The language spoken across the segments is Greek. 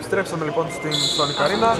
Επιστρέψαμε λοιπόν στην Sonic Arena.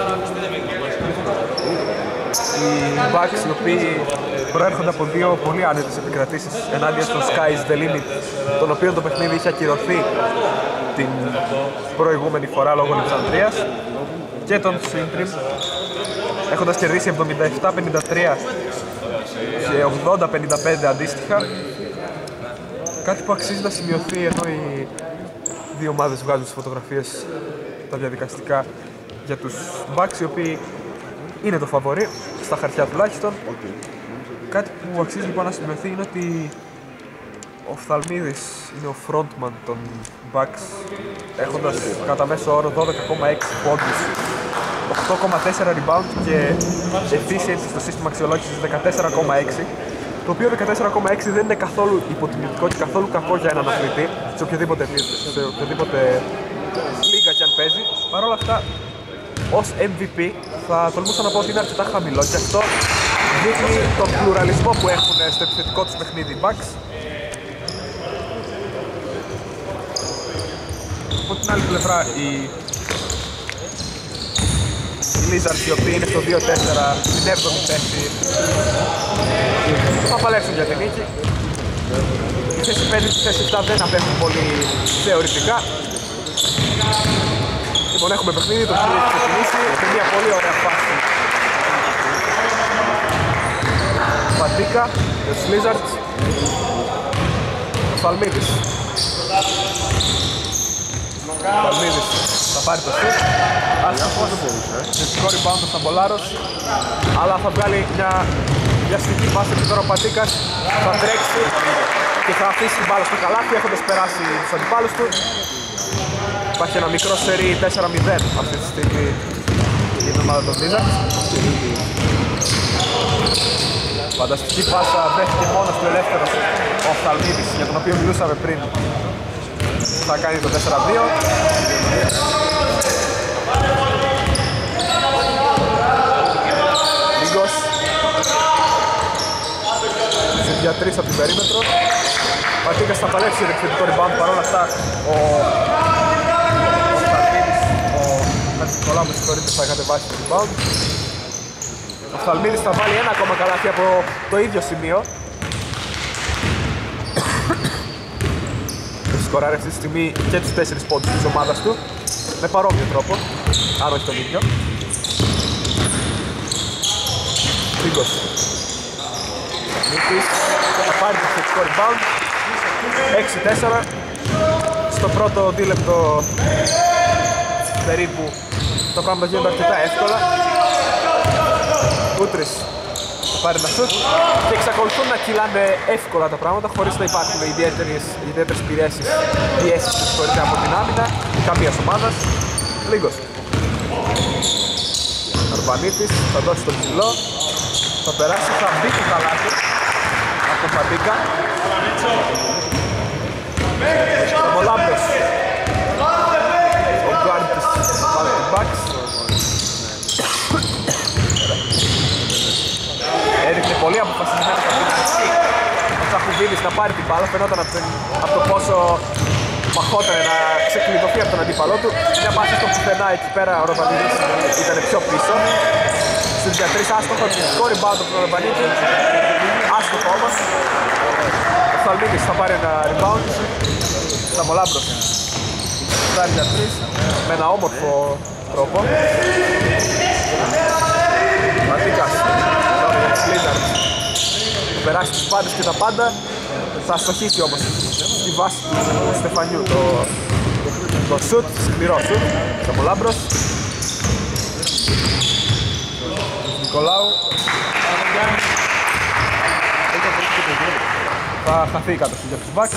Οι Bucks, οι οποίοι προέρχονται από δύο πολύ άνετες επικρατήσεις ενάντια στο Sky's the Limit, τον οποίο το παιχνίδι είχε ακυρωθεί την προηγούμενη φορά λόγω Λεξανδρίας, και τον Sintrim, έχοντας κερδίσει 77-53 και 80-55 αντίστοιχα. Κάτι που αξίζει να σημειωθεί, ενώ οι δύο ομάδες βγάζουν τις φωτογραφίες, τα διαδικαστικά για τους Bucks, οι οποίοι είναι το φαβορί, στα χαρτιά τουλάχιστον. Κάτι που αξίζει λοιπόν να σημειωθεί είναι ότι ο Φθαλμίδης είναι ο frontman των Bucks, έχοντας κατά μέσο όρο 12,6 πόντους, 8,4 rebound και efficiency στο σύστημα αξιολόγησης 14,6, το οποίο 14,6 δεν είναι καθόλου υποτιμητικό και καθόλου κακό για έναν αθλητή σε οποιοδήποτε λίγα κι αν παίζει. Παρ' όλα αυτά, ως MVP θα τολμούσα να πω ότι είναι αρκετά χαμηλό, και αυτό δείχνει τον πλουραλισμό που έχουν στο επιθετικό τους παιχνίδι Bucks. Από την άλλη πλευρά οι Blizzards, οι οποίοι είναι στο 2-4, στην 7η θέση, θα παλέψουν για την νίκη. Η θέση 5 και η θέση 7 δεν απέχουν πολύ θεωρητικά. Λοιπόν, έχουμε παιχνίδι, το οποίο έχει ξεκινήσει με μια πολύ ωραία φάση. Παντίκα για τους Blizzards. Ο Φαλμίδης. Φαλμίδης θα πάρει το σουτ. Άστοχος, θετικό rebound ο Σταμπολάρος, αλλά θα βγάλει μια βιαστική φάση και τώρα ο Παντίκας θα τρέξει και θα αφήσει την μπάλα στο καλάθι, έχοντας περάσει τους αντιπάλους του. Υπάρχει ένα μικρό σερί 4-0 αυτή τη στιγμή για την ομάδα των Blizzards. Φανταστική πάσα, δέχεται μόνος του ελεύθερος ο Φθαλμίδης, για τον οποίο μιλούσαμε πριν. Θα κάνει το 4-2. Λίγκος για 3 από την περίμετρο. Πατήκας θα παλέψει το επιθετικό rebound, παρόλα αυτά ο Νικολάου, με συγχωρείτε, θα κατεβάσει το rebound. Ο Φθαλμίδης θα βάλει ένα ακόμα καλάθι από το ίδιο σημείο. Σκοράρει αυτή τη στιγμή και τους 4 πόντους της ομάδας του με παρόμοιο τρόπο, αν όχι τον ίδιο. Λίγκος Νίκης θα πάρει το θετικό rebound, 6-4. Στο πρώτο δίλεπτο περίπου τα πράγματα γίνονται αρκετά εύκολα. Κούτρης θα πάρει ένα σουτ και εξακολουθούν να κυλάνε εύκολα τα πράγματα, χωρίς να υπάρχουν ιδιαίτερες πιέσεις ιστορικά από την άμυνα καμίας ομάδας. Λίγκος. Αρβανίτης θα δώσει τον ψηλό, θα περάσει, θα μπει το καλάθι από τον Παντίκα. Ο Μολάμπρος, ο γκάρντ της Bucks, έδειχνε πολύ αποφασισμένο από την αρχή ο Τσαχουβίδης να πάρει την μπάλα, φαινόταν από το πόσο μαχόταν να ξεκλειδωθεί από τον αντίπαλό του. Μια πάση στο πουθενά, εκεί πέρα ο Ροβανίδης ήταν πιο πίσω. Στους για 3 άστοχο, το rebound από τον Ροβανίδη, άστοχο όμως. Ο Φθαλμίδης θα πάρει ένα rebound, Σταμολάμπρος φτάνει για 3 με ένα όμορφο τρόπο. Ματίκας, Blizzards, θα περάσει τους πάντες και τα πάντα, θα αστοχίσει όμως στη βάση του Στεφανιού το σουτ, σκληρό σουτ. Σταμολάμπρος, Νικολάου, θα χαθεί η κατοχή για τους Bucks.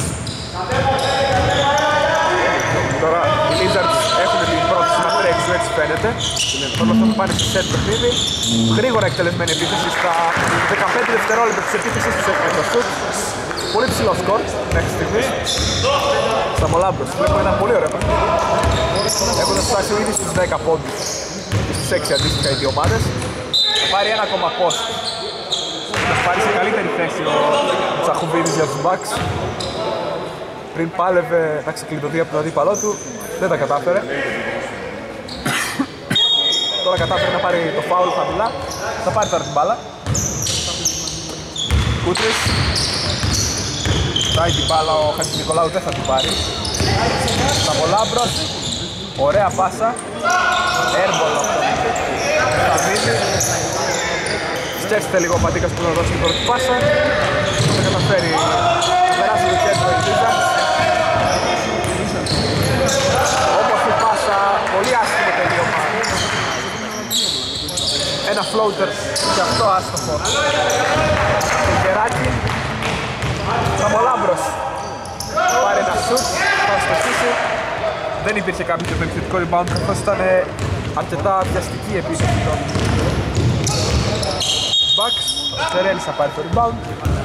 Τώρα οι Blizzards έχουν την πρόθεση να τρέξουν, έτσι φαίνεται. Τώρα αυτό θα πάνε στο set παιχνίδι. Γρήγορα εκτελεσμένη επίθεση, στα 15 δευτερόλεπτα της επίθεσης τους έκανε το σουτ. Πολύ ψηλό σκορ μέχρι στιγμής. Σταμολάμπρος, βλέπουμε ένα πολύ ωραίο παιχνίδι, έχοντας φτάσει ήδη στους 10 πόντους και στους 6 αντίστοιχα οι δύο ομάδες. Θα πάρει ένα ακόμα post. Θα πάρει σε καλύτερη θέση ο Τσαχουβίδης για τους Bucks. Πριν πάλευε να ξεκλειδωθεί από τον αντίπαλό του, δεν τα κατάφερε. τώρα κατάφερε να πάρει το φάουλ χαμηλά. Θα πάρει τώρα την μπάλα. Κούτρης. Πάει την μπάλα, ο Χατζηνικολάου δεν θα την πάρει. Σαμολάμπρος. Ωραία πάσα. Έρμπολο αυτό. Σταμίδη. Σκέφτεται λίγο ο Πατήκας που να δώσει την πρώτη πάσα. Θα καταφέρει να περάσει το κέντρο η Wizards. Όμορφη πάσα, πολύ άσχημο τελείωμα. Ένα floater και αυτό άστοχο. Το Γεράκι. Σαμολάμπρος. Πάρει ένα shoot, θα στοχίσει. Δεν υπήρχε κάποιο επιθετικό rebound καθώς ήταν αρκετά πιαστική η επίθεση των Bucks. Ο Τερέλης θα πάρει το rebound.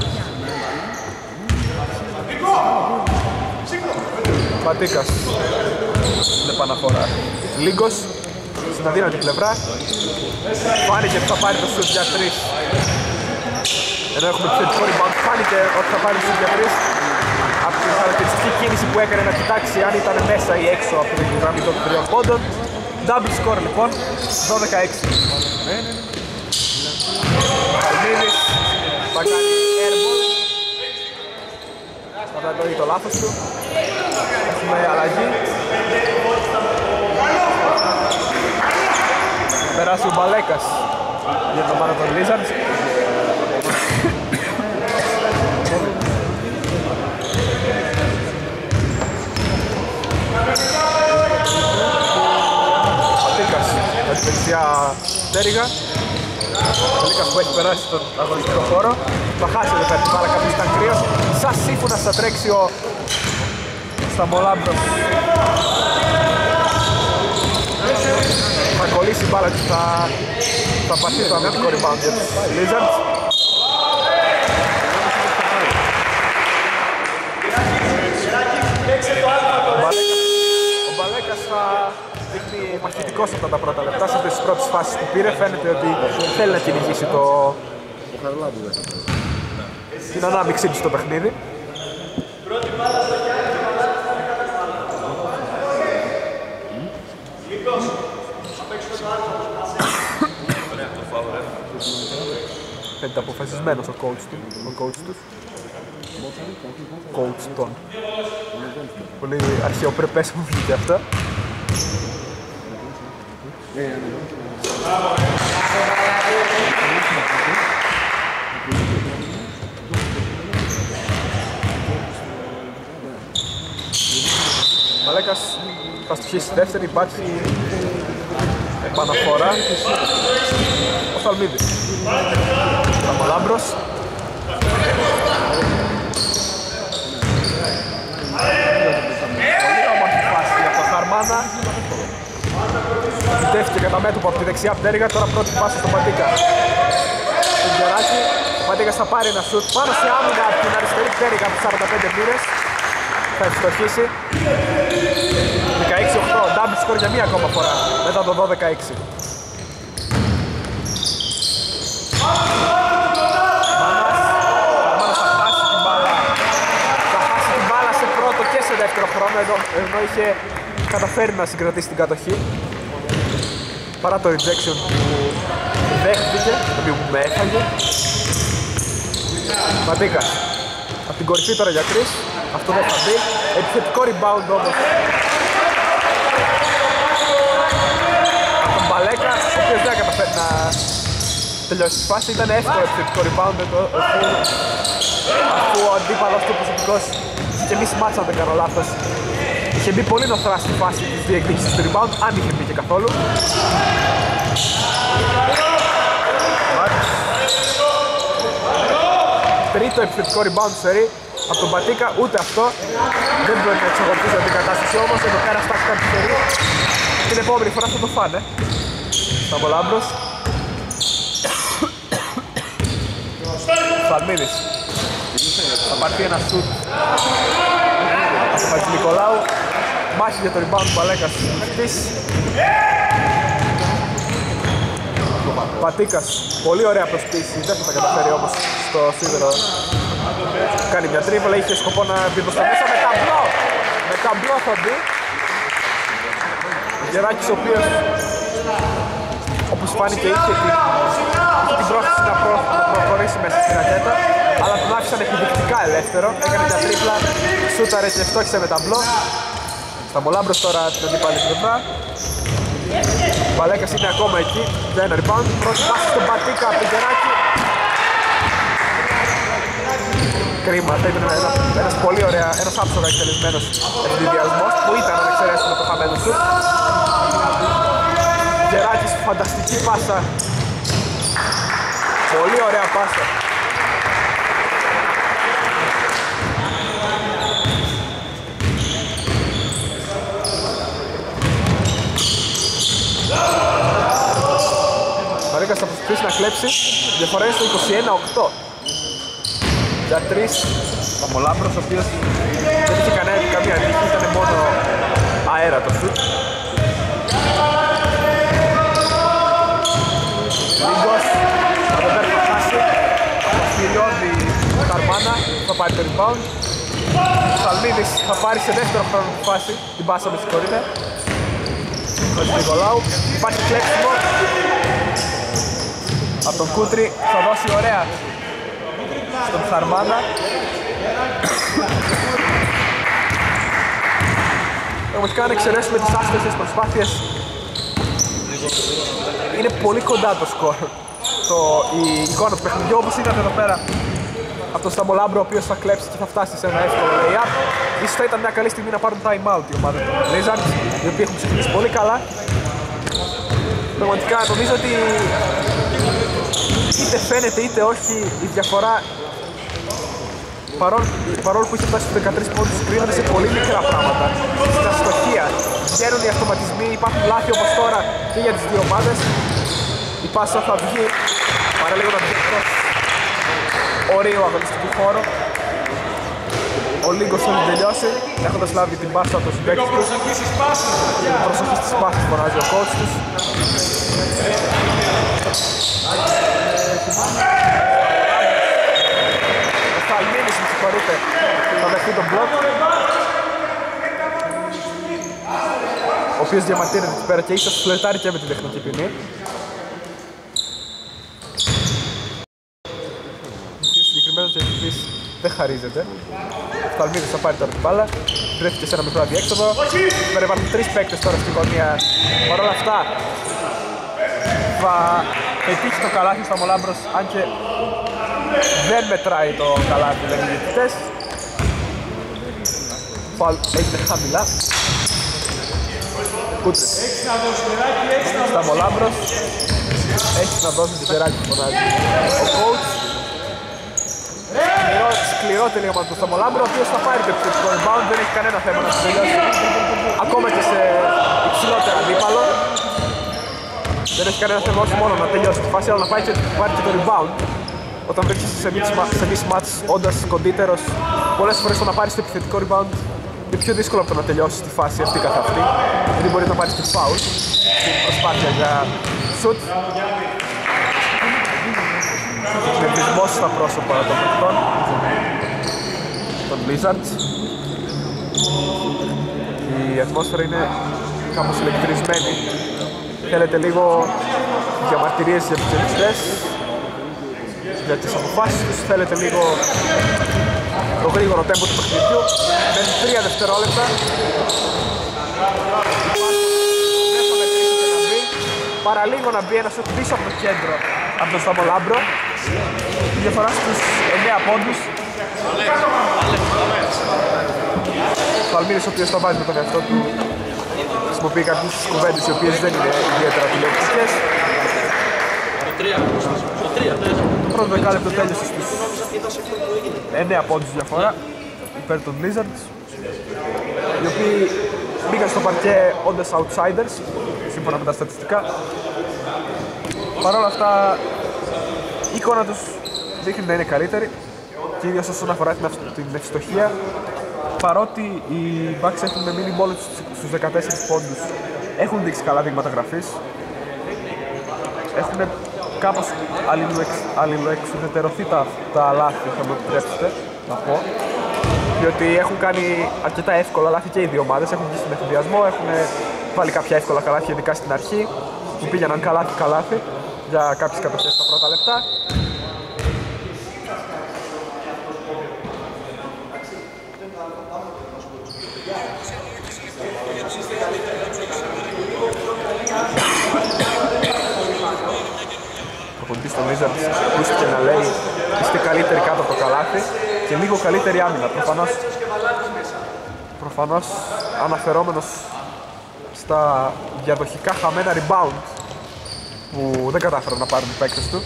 Πατήκας στην επαναφορά. Λίγκος στην αδύνατη πλευρά. Φάνηκε ότι θα πάρει το shoot για 3. Ενώ έχουμε επιθετικό rebound, φάνηκε ότι θα πάρει το shoot για 3. Από την χαρακτηριστική κίνηση που έκανε να κοιτάξει αν ήταν μέσα ή έξω από την γραμμή των 3 πόντων. Double score λοιπόν, 12-16. Καλμίδης θα κάνει airball. Κατανοεί το λάθος του. Έχουμε αλλαγή. Περάσει ο Μπαλέκας για το ομάδα των Wizards. Πατήκας με τη δεξιά τέριγα. Πατήκας που έχει περάσει στον αγωνιστικό χώρο. Θα χάσει εδώ πέρα την μπάλα, κάποιος ήταν κρύος. Σαν σύμφωνας θα τρέξει ο Σταμολάμπρος. Θα κολλήσει η μπάλα και θα παθεί το αμυντικό rebound για τους Wizards. Ο Μπαλέκας θα δείχνει μαχητικός αυτά τα πρώτα λεπτά. Σε αυτές τις πρώτες φάσεις που πήρε φαίνεται ότι θέλει να κυνηγήσει την ανάμειξή του στο παιχνίδι. Φαίνεται αποφασισμένος ο coach του. Coach τον. Πολύ αρχαιοπρεπές μου βγήκε αυτά. Μαλέκας θα στοιχίσει δεύτερη, υπάρχει επαναφορά. Ο Θαλμίδης. Σαμολάμπρος. Πολύ όμορφη φάση από τον Χαρμάνα. Δέχτηκε κατά μέτωπο από τη δεξιά πτέρυγα, τώρα πρώτη πάσα στον Πατήκα. Τον Γεράκη, ο Πατήκας θα πάρει ένα σουτ πάνω σε άμυνα από την αριστερή πτέρυγα από 45 μοίρες. Θα ευστοχίσει. 16-8, double score για μία ακόμα φορά, μετά το 12-16. Μάνας θα χάσει την μπάλα. Θα χάσει την μπάλα σε πρώτο και σε δεύτερο χρόνο, ενώ είχε καταφέρει να συγκρατήσει την κατοχή. Παρά το rejection που δέχτηκε, το οποίο με έφαγε. Πατήκας. Από την κορυφή τώρα για 3. Αυτό δεν θα μπει. Επιθετικό rebound όμως. Από τον Μπαλέκα, ο οποίος δεν καταφέρει να τελειώσει τη φάση. Ήταν εύκολο επιθετικό rebound αφού ο αντίπαλος του προσωπικός και εμείς μάτσα αν δεν κάνω λάθος. Είχε μπει πολύ νοθρά στη φάση της διεκδίκησης του rebound, αν είχε μπει και καθόλου. Τρίτο επιθετικό rebound σερί από τον Πατήκα, ούτε αυτό δεν μπορεί να εξαγορτήσει την κατάσταση, όμως εδώ πέρα στάξει κάτι σερί. Την επόμενη φορά θα το φάνε. Σταμολάμπρος. Φαλμίδης. Θα πάρθει ένα σουτ από τον Χατζηνικολάου. Μάχη για το rebound του Μπαλέκας στις Πατήκας, πολύ ωραία προσποίηση, δεν θα τα καταφέρει όμως στο σίδερο. Κάνει μια τρίβολα, είχε σκοπό να μπει προς τα μέσα με ταμπλό. Με ταμπλό θα μπει. Ο Γεράκης ο οποίος όπως φάνηκε είχε την πρόθεση να προχωρήσει μέσα στην ρακέτα, αλλά τον άφησαν επιδεικτικά ελεύθερο, έκανε μια τρίπλα, σούταρε και φτώχισε με ταμπλό. Σταμολάμπρος τώρα την αντίπαλη πλευρά. Ο Παλέκας είναι ακόμα εκεί, για ένα rebound, πρώτη πάση στον Πατίκα από τον Γεράκη. Κρίμα, θα ήταν ένας πολύ ωραία, ένας άψογα εκτελεσμένος ευθυνδιασμός που ήταν να εξαιρέσουμε το χαμένο σου. Γεράκης, φανταστική πάσα. Πολύ ωραία πάσα. Μαρίκας θα προσπαθήσει να κλέψει, διαφορά είναι στο 21-8. Για 3, Σταμολάμπρος, ο οποίος δεν είχε καμία τύχη, ήταν μόνο αέρα το σουτ. Λίγκος, θα τον παίρνει να χάσει, αποσχυλιώνει ο Καρμάνα, θα πάρει το rebound. Ο Σαλμίδης θα πάρει σε δεύτερο χρόνο τη φάση, την πάσα με συγχωρείτε. Ο Νικολάου, υπάρχει κλέψιμο. Από τον Κούτρι θα δώσει ωραία στον Χαρμάνα. Πραγματικά αν εξαιρέσουμε τις άστοχες προσπάθειες, είναι πολύ κοντά το σκορ. Η εικόνα του παιχνιδιού, όπως είδατε εδώ πέρα από τον Σταμολάμπρο, ο οποίος θα κλέψει και θα φτάσει σε ένα εύκολο lay-up. Ίσως θα ήταν μια καλή στιγμή να πάρουν time out η ομάδα του Blizzard, οι οποίοι έχουν ξεκινήσει πολύ καλά. Πραγματικά νομίζω ότι είτε φαίνεται είτε όχι η διαφορά, παρόλο που είχε φτάσει στους 13 πόντους, κρίνονται σε πολύ μικρά πράγματα. Στην αστοχία βγαίνουν οι αυτοματισμοί, υπάρχουν λάθη όπως τώρα και για τις δύο ομάδες. Η πάσα θα βγει, παραλίγο να βγει εκτός ορίου αγωνιστικού χώρου. Ο Λίγκος θέλει να τελειώσει, έχοντας λάβει την πάσα από το συμπαίκτης τους. Προσοχή στις πάσες φωνάζει ο coach τους. Ο Θαλμίνης, με συγχωρείτε, θα δεχτεί τον μπλοκ, ο οποίος διαμαρτύρεται εκεί πέρα και ίσως φλερτάρει και με την τεχνική ποινή. Ο συγκεκριμένος διαιτητής δεν χαρίζεται. Ο Θαλμίνης θα πάρει τώρα την μπάλα, βρέθηκε σε ένα μικρό αδιέξοδο. Πέρα υπάρχουν 3 παίκτες τώρα στην γωνία. Παρ' όλα αυτά θα πετύχει το καλάθι στο Σταμολάμπρος, αν και δεν μετράει το καλάθι, λένε οι διαιτητές. Φαουλ έγινε χαμηλά. Κούτρες. Σταμολάμπρος. Έχεις να δώσεις την Γεράκη που φωνάζει ο coach. Σκληρό τελείωμα του Σταμολάμπρο, ο οποίος θα πάρει το επιθετικό rebound, δεν έχει κανένα θέμα να το τελειώσει. Ακόμα και σε υψηλότερο αντίπαλο. Δεν έχει κανένα θέμα όχι μόνο να τελειώσει τη φάση, αλλά να πάει και πάρει και το rebound. Όταν βρίσκεσαι σε mismatch, όντας κοντύτερος, πολλές φορές το να πάρεις το επιθετικό rebound είναι πιο δύσκολο από το να τελειώσεις τη φάση αυτή καθ' αυτή. Γιατί μπορεί να πάρεις τη foul στην προσπάθεια για shoot. Εκνευρισμός στα πρόσωπα των παιχτών, των Blizzards. Η ατμόσφαιρα είναι κάπως ηλεκτρισμένη. Θέλετε λίγο διαμαρτυρίες για τους διαιτητές, για τις αποφάσεις τους, θέλετε λίγο το γρήγορο τέμπο του παιχνιδιού. Μένουν 3 δευτερόλεπτα. Παραλίγο να μπει ένα σουτ πίσω από το κέντρο από τον Σταμολάμπρο. Η διαφορά στους 9 πόντους. Ο Αλμύρης, ο οποίος θα βάζει με τον εαυτό του, χρησιμοποιεί κάποιες κουβέντες οι οποίες δεν είναι ιδιαίτερα τηλεοπτικές. Το πρώτο δεκάλεπτο τέλειωσε στους 9 πόντους διαφορά υπέρ των Blizzards, οι οποίοι μπήκαν στο παρκέ όντας outsiders, σύμφωνα με τα στατιστικά. Παρ' όλα αυτά, η εικόνα τους δείχνει να είναι καλύτερη, κυρίως όσον αφορά την ευστοχία. Παρότι οι Bucks έχουν μείνει μόνο στους 14 πόντους, έχουν δείξει καλά δείγματα γραφής. Έχουν κάπως αλληλοεξουδετερωθεί τα λάθη, θα μου επιτρέψετε να πω. Διότι έχουν κάνει αρκετά εύκολα λάθη και οι δύο ομάδες, έχουν βγει στον ευθυνδιασμό, έχουν βάλει κάποια εύκολα καλάθια, ειδικά στην αρχή. που πήγαιναν καλάθι για κάποιες κατοχές στα πρώτα λεπτά. Ο ποντής των Wizards ακούστηκε να λέει είστε καλύτεροι κάτω από το καλάθι και λίγο καλύτερη άμυνα. Προφανώς αναφερόμενος στα διαδοχικά χαμένα rebound που δεν κατάφεραν να πάρουν οι παίκτες του.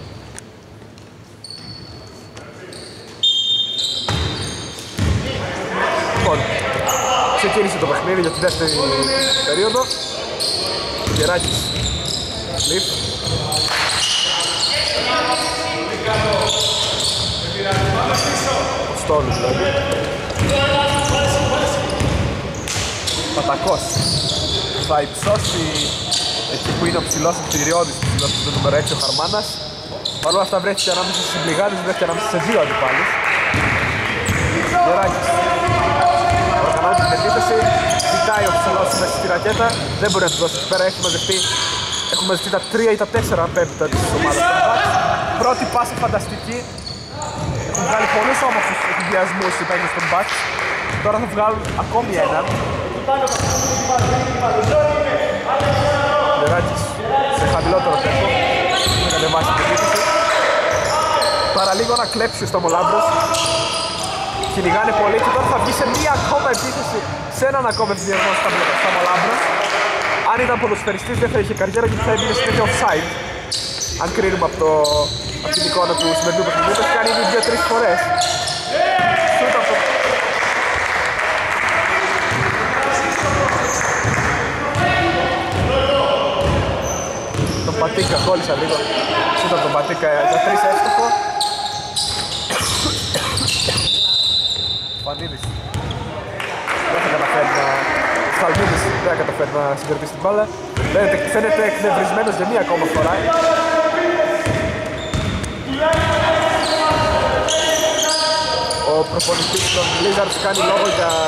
Λοιπόν, ξεκίνησε το παιχνίδι για τη δεύτερη περίοδο. Γεράκης, Λιφ. Ο Στόλου δηλαδή. Πατακός θα υψώσει εκεί που είναι ο ψηλός κτηριώδης, το νούμερο 6 ο Χαρμάνας. Παρ' όλα αυτά βρέθηκε ανάμεσα στους συμπληγάδες, βρέθηκε ανάμεσα σε δύο αντιπάλους. Γεράκης οργανώνει την επίθεση, κοιτάει ο ψηλός μέσα στη ρακέτα, δεν μπορεί να του δώσει εκεί πέρα, έχουν μαζευτεί τα 3 ή τα 4 πέμπτα της ομάδας των Bucks. Πρώτη πάσα φανταστική, έχουν βγάλει πολλούς όμορφους εκβιασμούς οι παίκτες των Bucks. Τώρα θα βγάλουν ακόμη έναν. Γεράκης σε χαμηλότερο τέμπο, θα κατεβάσει την επίθεση. Παραλίγο να κλέψει ο Σταμολάμπρος. Κυνηγάνε πολύ και τώρα θα βγει σε μία ακόμα επίθεση, σε έναν ακόμα ευδιασμό Σταμολάμπρος. Αν ήταν ποδοσφαιριστής δεν θα είχε καριέρα και θα έμεινε συνέχεια offside. Αν κρίνουμε από την εικόνα του σημερινού παιχνιδιού, το έχει κάνει ήδη 2-3 φορές. Τον Πατίκα κόλλησα λίγο. Σούτα τον Πατίκα για 3 εύστοχο. Φανίδης δεν θα καταφέρει να... Φαλμίδης δεν θα καταφέρει να συγκρατήσει την μπάλα. Φαίνεται εκνευρισμένος για μία ακόμα φορά. Ο προπονητής των Blizzards κάνει λόγο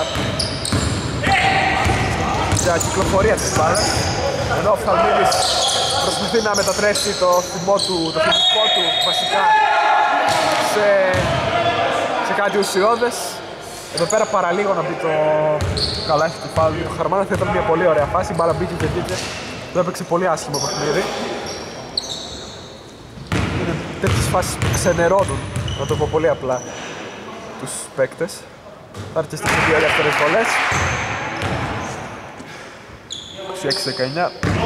για κυκλοφορία της μπάλας. Ενώ ο Φαλμίδης προσπαθεί να μετατρέψει το θυμό του, το θυμικό του βασικά σε κάτι ουσιώδες. Εδώ πέρα παραλίγο να μπει το καλάθι του φάουλ. Το Χαρμάνα θα ήταν μια πολύ ωραία φάση, η μπάλα μπήκε και μπήκε. Το έπαιξε πολύ άσχημο παιχνίδι. Είναι τέτοιες φάσεις που ξενερώνουν, να το πω πολύ απλά, τους παίκτες. Θα έρθει στις δύο δεύτερες βολές. 26-19.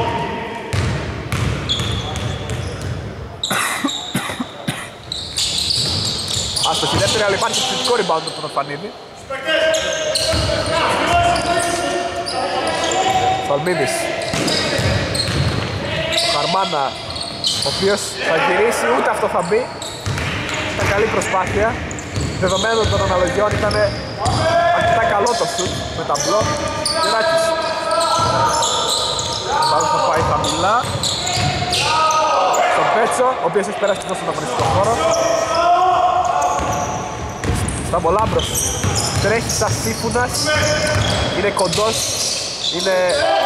Άστοχη δεύτερη, αλλά υπάρχει θετικό rebound από τον Φανίδη. Φαλμίδης. Ο Χαρμάνα, ο οποίος θα γυρίσει, ούτε αυτό θα μπει. Ήταν καλή προσπάθεια. Δεδομένου των αναλογιών ήταν αρκετά καλό το σουτ με ταμπλό. Γεράκης. Μάλλον θα πάει χαμηλά. Στον Πέτσο, ο οποίος έχει περάσει στον αγωνιστικό χώρο. Σταμολάμπρος τρέχει σαν σύμφωνας, είναι κοντός, είναι...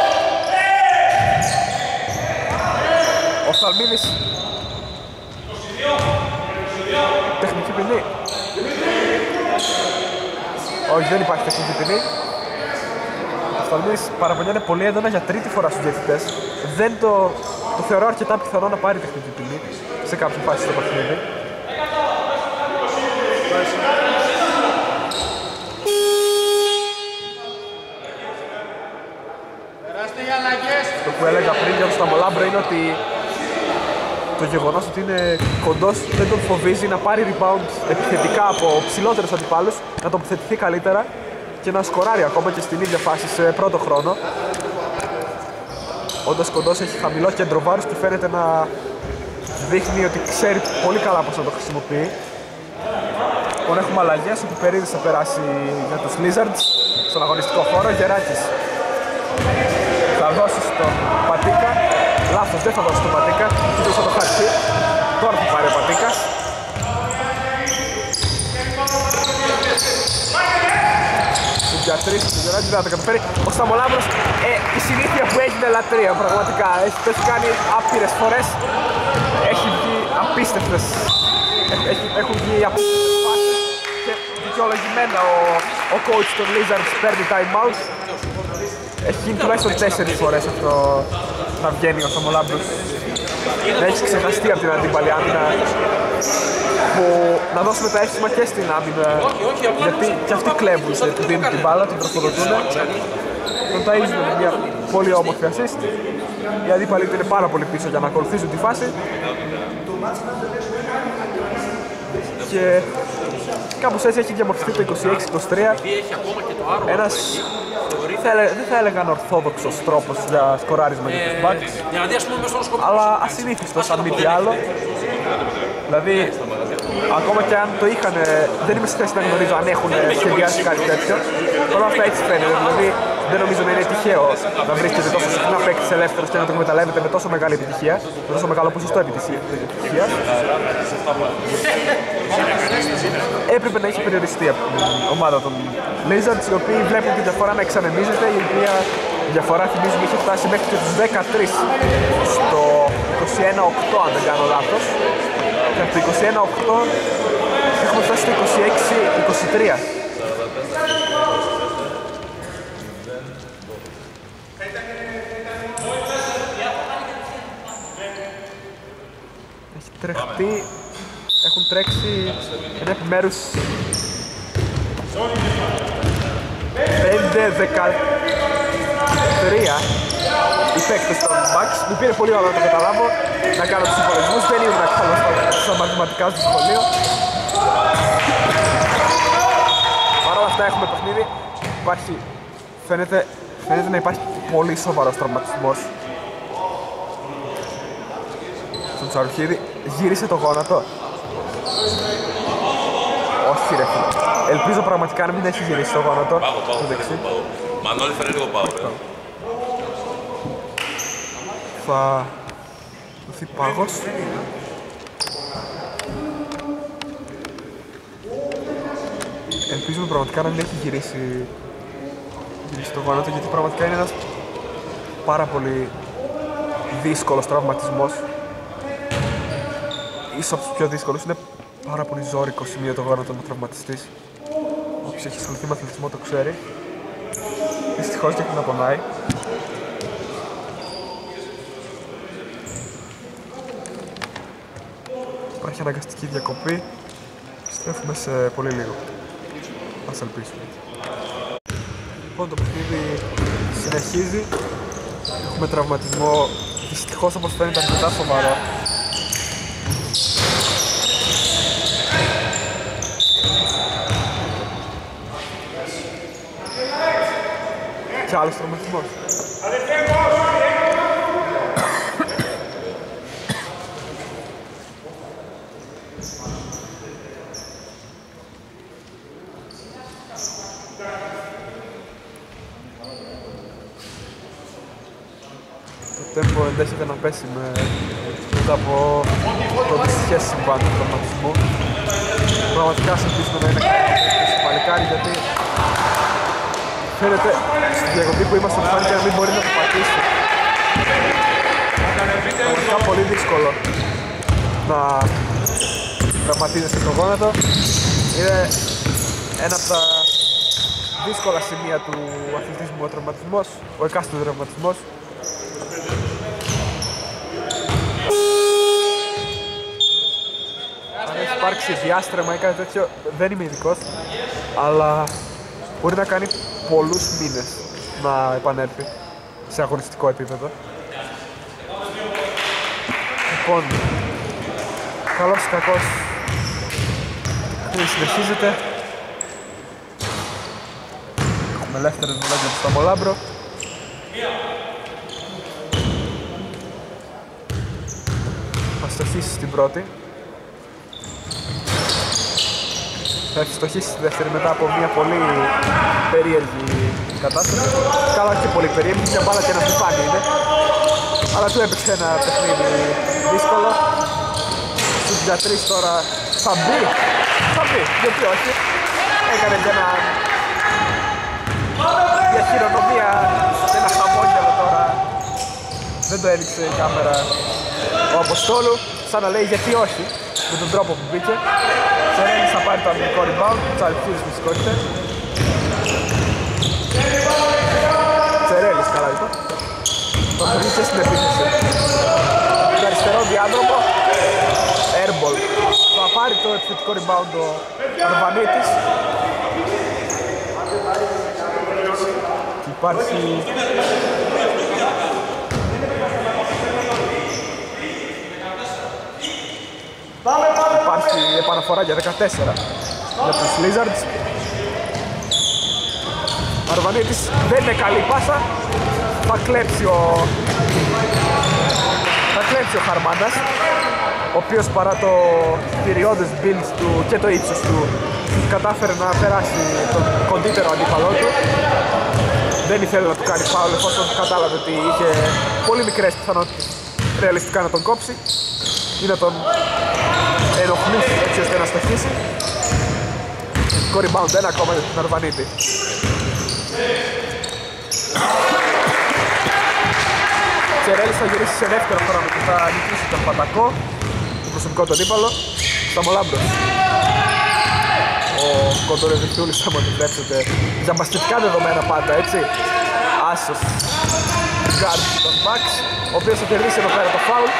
Ο Σαλμίδης. Τεχνική ποινή. Όχι, δεν υπάρχει τεχνική ποινή. Ο Σαλμίδης παραπονιέται πολύ έντονα για τρίτη φορά στους διαιτητές. Δεν το θεωρώ αρκετά πιθανό να πάρει τεχνική ποινή σε κάποια φάση στο παιχνίδι. Το που έλεγα πριν για τον Σταμολάμπρο είναι ότι το γεγονός ότι είναι κοντός δεν τον φοβίζει να πάρει rebound επιθετικά από ψηλότερους αντιπάλους, να τοποθετηθεί καλύτερα και να σκοράρει ακόμα και στην ίδια φάση σε πρώτο χρόνο. Όντως κοντός έχει χαμηλό κέντρο βάρους και φαίνεται να δείχνει ότι ξέρει πολύ καλά πώς να το χρησιμοποιεί. Λοιπόν, έχουμε αλλαγές, ο Πιπερίδης θα περάσει για τους Lizards στον αγωνιστικό χώρο. Γεράκης θα δώσει στον Πατίκα. Λάθος, δεν θα δώσει στον Πατίκα. Κοιτούσα το χαρτί. Τώρα θα πάρει ο Πατίκας. για 3 του Γιωράτη, δεν θα το καταφέρει. Ο Σταμολάμπρος, η συνήθεια που έγινε λατρεία πραγματικά. Το έχει κάνει άπειρες φορές. Έχει βγει απίστευτες. Έχουν βγει απίστευτες φάσεις και δικαιολογημένα ο coach των Lizards παίρνει time out. Έχει γίνει τουλάχιστον 4 φορές αυτό να βγαίνει ο Σταμολάμπρος. Να έχει ξεχαστεί από την αντίπαλη άμυνα, που να δώσουμε τα εύσημα και στην άμυνα, γιατί και αυτοί κλέβουν, του δίνουν την μπάλα, την τροφοδοτούν, τον ταΐζουν με μια πολύ όμορφη assist. Οι αντίπαλοι είναι πάρα πολύ πίσω για να ακολουθήσουν τη φάση και κάπως έτσι έχει διαμορφωθεί το 26-23, ένας δεν θα έλεγα ορθόδοξος τρόπος για σκοράρισμα για τους Bucks, αλλά ασυνήθιστος αν μη τι άλλο. Δηλαδή, ακόμα και αν το είχαν, δεν είμαι στη θέση να γνωρίζω αν έχουν σχεδιάσει κάτι τέτοιο. Όλα αυτά έτσι φαίνεται, δηλαδή δεν νομίζω να είναι τυχαίο να βρίσκεται τόσο συχνά παίκτης ελεύθερος και να το εκμεταλλεύεται με τόσο μεγάλη επιτυχία, με τόσο μεγάλο ποσοστό επιτυχίας. Έπρεπε να έχει περιοριστεί από την ομάδα των Lizards, οι οποίοι βλέπουν τη διαφορά να εξανεμίζεται, η οποία διαφορά θυμίζουμε είχε φτάσει μέχρι και τους 13 στο 21-8 αν δεν κάνω λάθος, και από το 21-8 έχουμε φτάσει στο 26-23. Έχει τρεχτεί, έχουν τρέξει ένα επιμέρους 5-13 οι παίκτες των Bucks. Μου πήρε πολύ ώρα να το καταλάβω, να κάνω τους υπολογισμούς, δεν ήμουν καλός στα μαθηματικά στο σχολείο. Παρ' όλα αυτά έχουμε παιχνίδι, φαίνεται να υπάρχει πολύ σοβαρός τραυματισμός στον Τσαρουχίδη. Γύρισε το γόνατο. Όχι ρε φίλε. Ελπίζω πραγματικά να μην έχει γυρίσει το γόνατο. Πάω. Μανώλη φέρε λίγο πάω. Θα δοθεί πάγος. Ελπίζουμε πραγματικά να μην έχει γυρίσει το γόνατο, γιατί πραγματικά είναι ένας πάρα πολύ δύσκολος τραυματισμός. Ίσως από τους πιο δύσκολους, είναι πάρα πολύ ζώρικο σημείο το γόνατο με τραυματιστής. Όποιος έχει ασχοληθεί με αθλητισμό το ξέρει. Δυστυχώς και έχει να πονάει. Υπάρχει αναγκαστική διακοπή. Στρέφουμε σε πολύ λίγο. Ας ελπίσουμε. Λοιπόν, το παιχνίδι συνεχίζει. Έχουμε τραυματισμό, δυστυχώς όπως φαίνεται αρκετά σοβαρό. Και άλλος τραυματισμός. Το τέμπο ενδέχεται να πέσει μετά από πρώτες σχέσεις συμβάνουν του τραυματισμού. Πραγματικά σε ελπίσουμε να είναι κάτι παλικάρι, γιατί φαίνεται στη διακοπή που είμαστε φάνηκε να μην μπορεί να το πατήσει. Πραγματικά πολύ δύσκολο να τραυματίζεσαι στο γόνατο. Είναι ένα από τα δύσκολα σημεία του αθλητισμού ο τραυματισμός, ο εκάστοτε τραυματισμός. Αν έχει υπάρξει διάστρεμα ή κάτι τέτοιο, δεν είμαι ειδικός, αλλά μπορεί να κάνει πολλούς μήνες να επανέλθει σε αγωνιστικό επίπεδο. Λοιπόν, καλώς ή κακώς συνεχίζεται. Έχουμε ελεύθερες δουλειές για το Σταμολάμπρο. Θα στοχίσει στην πρώτη. Θα ευστοχίσει στη δεύτερη μετά από μια πολύ περίεργη κατάσταση. Καλά, όχι και πολύ περίεργη, μια μπάλα και ένα στεφάνι είναι. Αλλά του έπαιξε ένα παιχνίδι δύσκολο. Στους 13 τώρα θα μπει, γιατί όχι. Έκανε και ένα Μια χειρονομία, ένα χαμόγελο τώρα. Δεν το έδειξε η κάμερα ο Αποστόλου, σαν να λέει γιατί όχι, με τον τρόπο που μπήκε. Τσερέλης θα πάρει το αμυντικό rebound, Τσαλφίδης με συγχωρείτε. Τσερέλης, καλά είπα. Το βγήκε στην επίθεση. Το αριστερό διάδρομο, airball. Θα πάρει το επιθετικό rebound ο Αρβανίτης. Και υπάρχει... Υπάρχει επαναφορά για 14 για τους Lizards. Ο Αρβανίτης δεν είναι καλή πάσα. Θα κλέψει ο Χαρμάνας, ο οποίος παρά το κυριώδες build του και το ύψος του κατάφερε να περάσει τον κοντύτερο αντίπαλό του. Δεν ήθελε να του κάνει φάουλ εφόσον κατάλαβε ότι είχε πολύ μικρές πιθανότητες ρεαλιστικά να τον κόψει ή να τον ενοχλήσει έτσι ώστε να στοχίσει. Το rebound ένα ακόμα για τον Αρβανίτη. Τσερέλης θα γυρίσει σε δεύτερο χρόνο και θα νικήσει τον Πατακό, τον προσωπικό του αντίπαλο, Σταμολάμπρος. Ο Κοντορεβιχτούλης, θα μου επιτρέψετε, για μπασκετικά δεδομένα πάντα, έτσι. Άσος, guard των Bucks, ο οποίος θα κερδίσει εδώ πέρα το foul.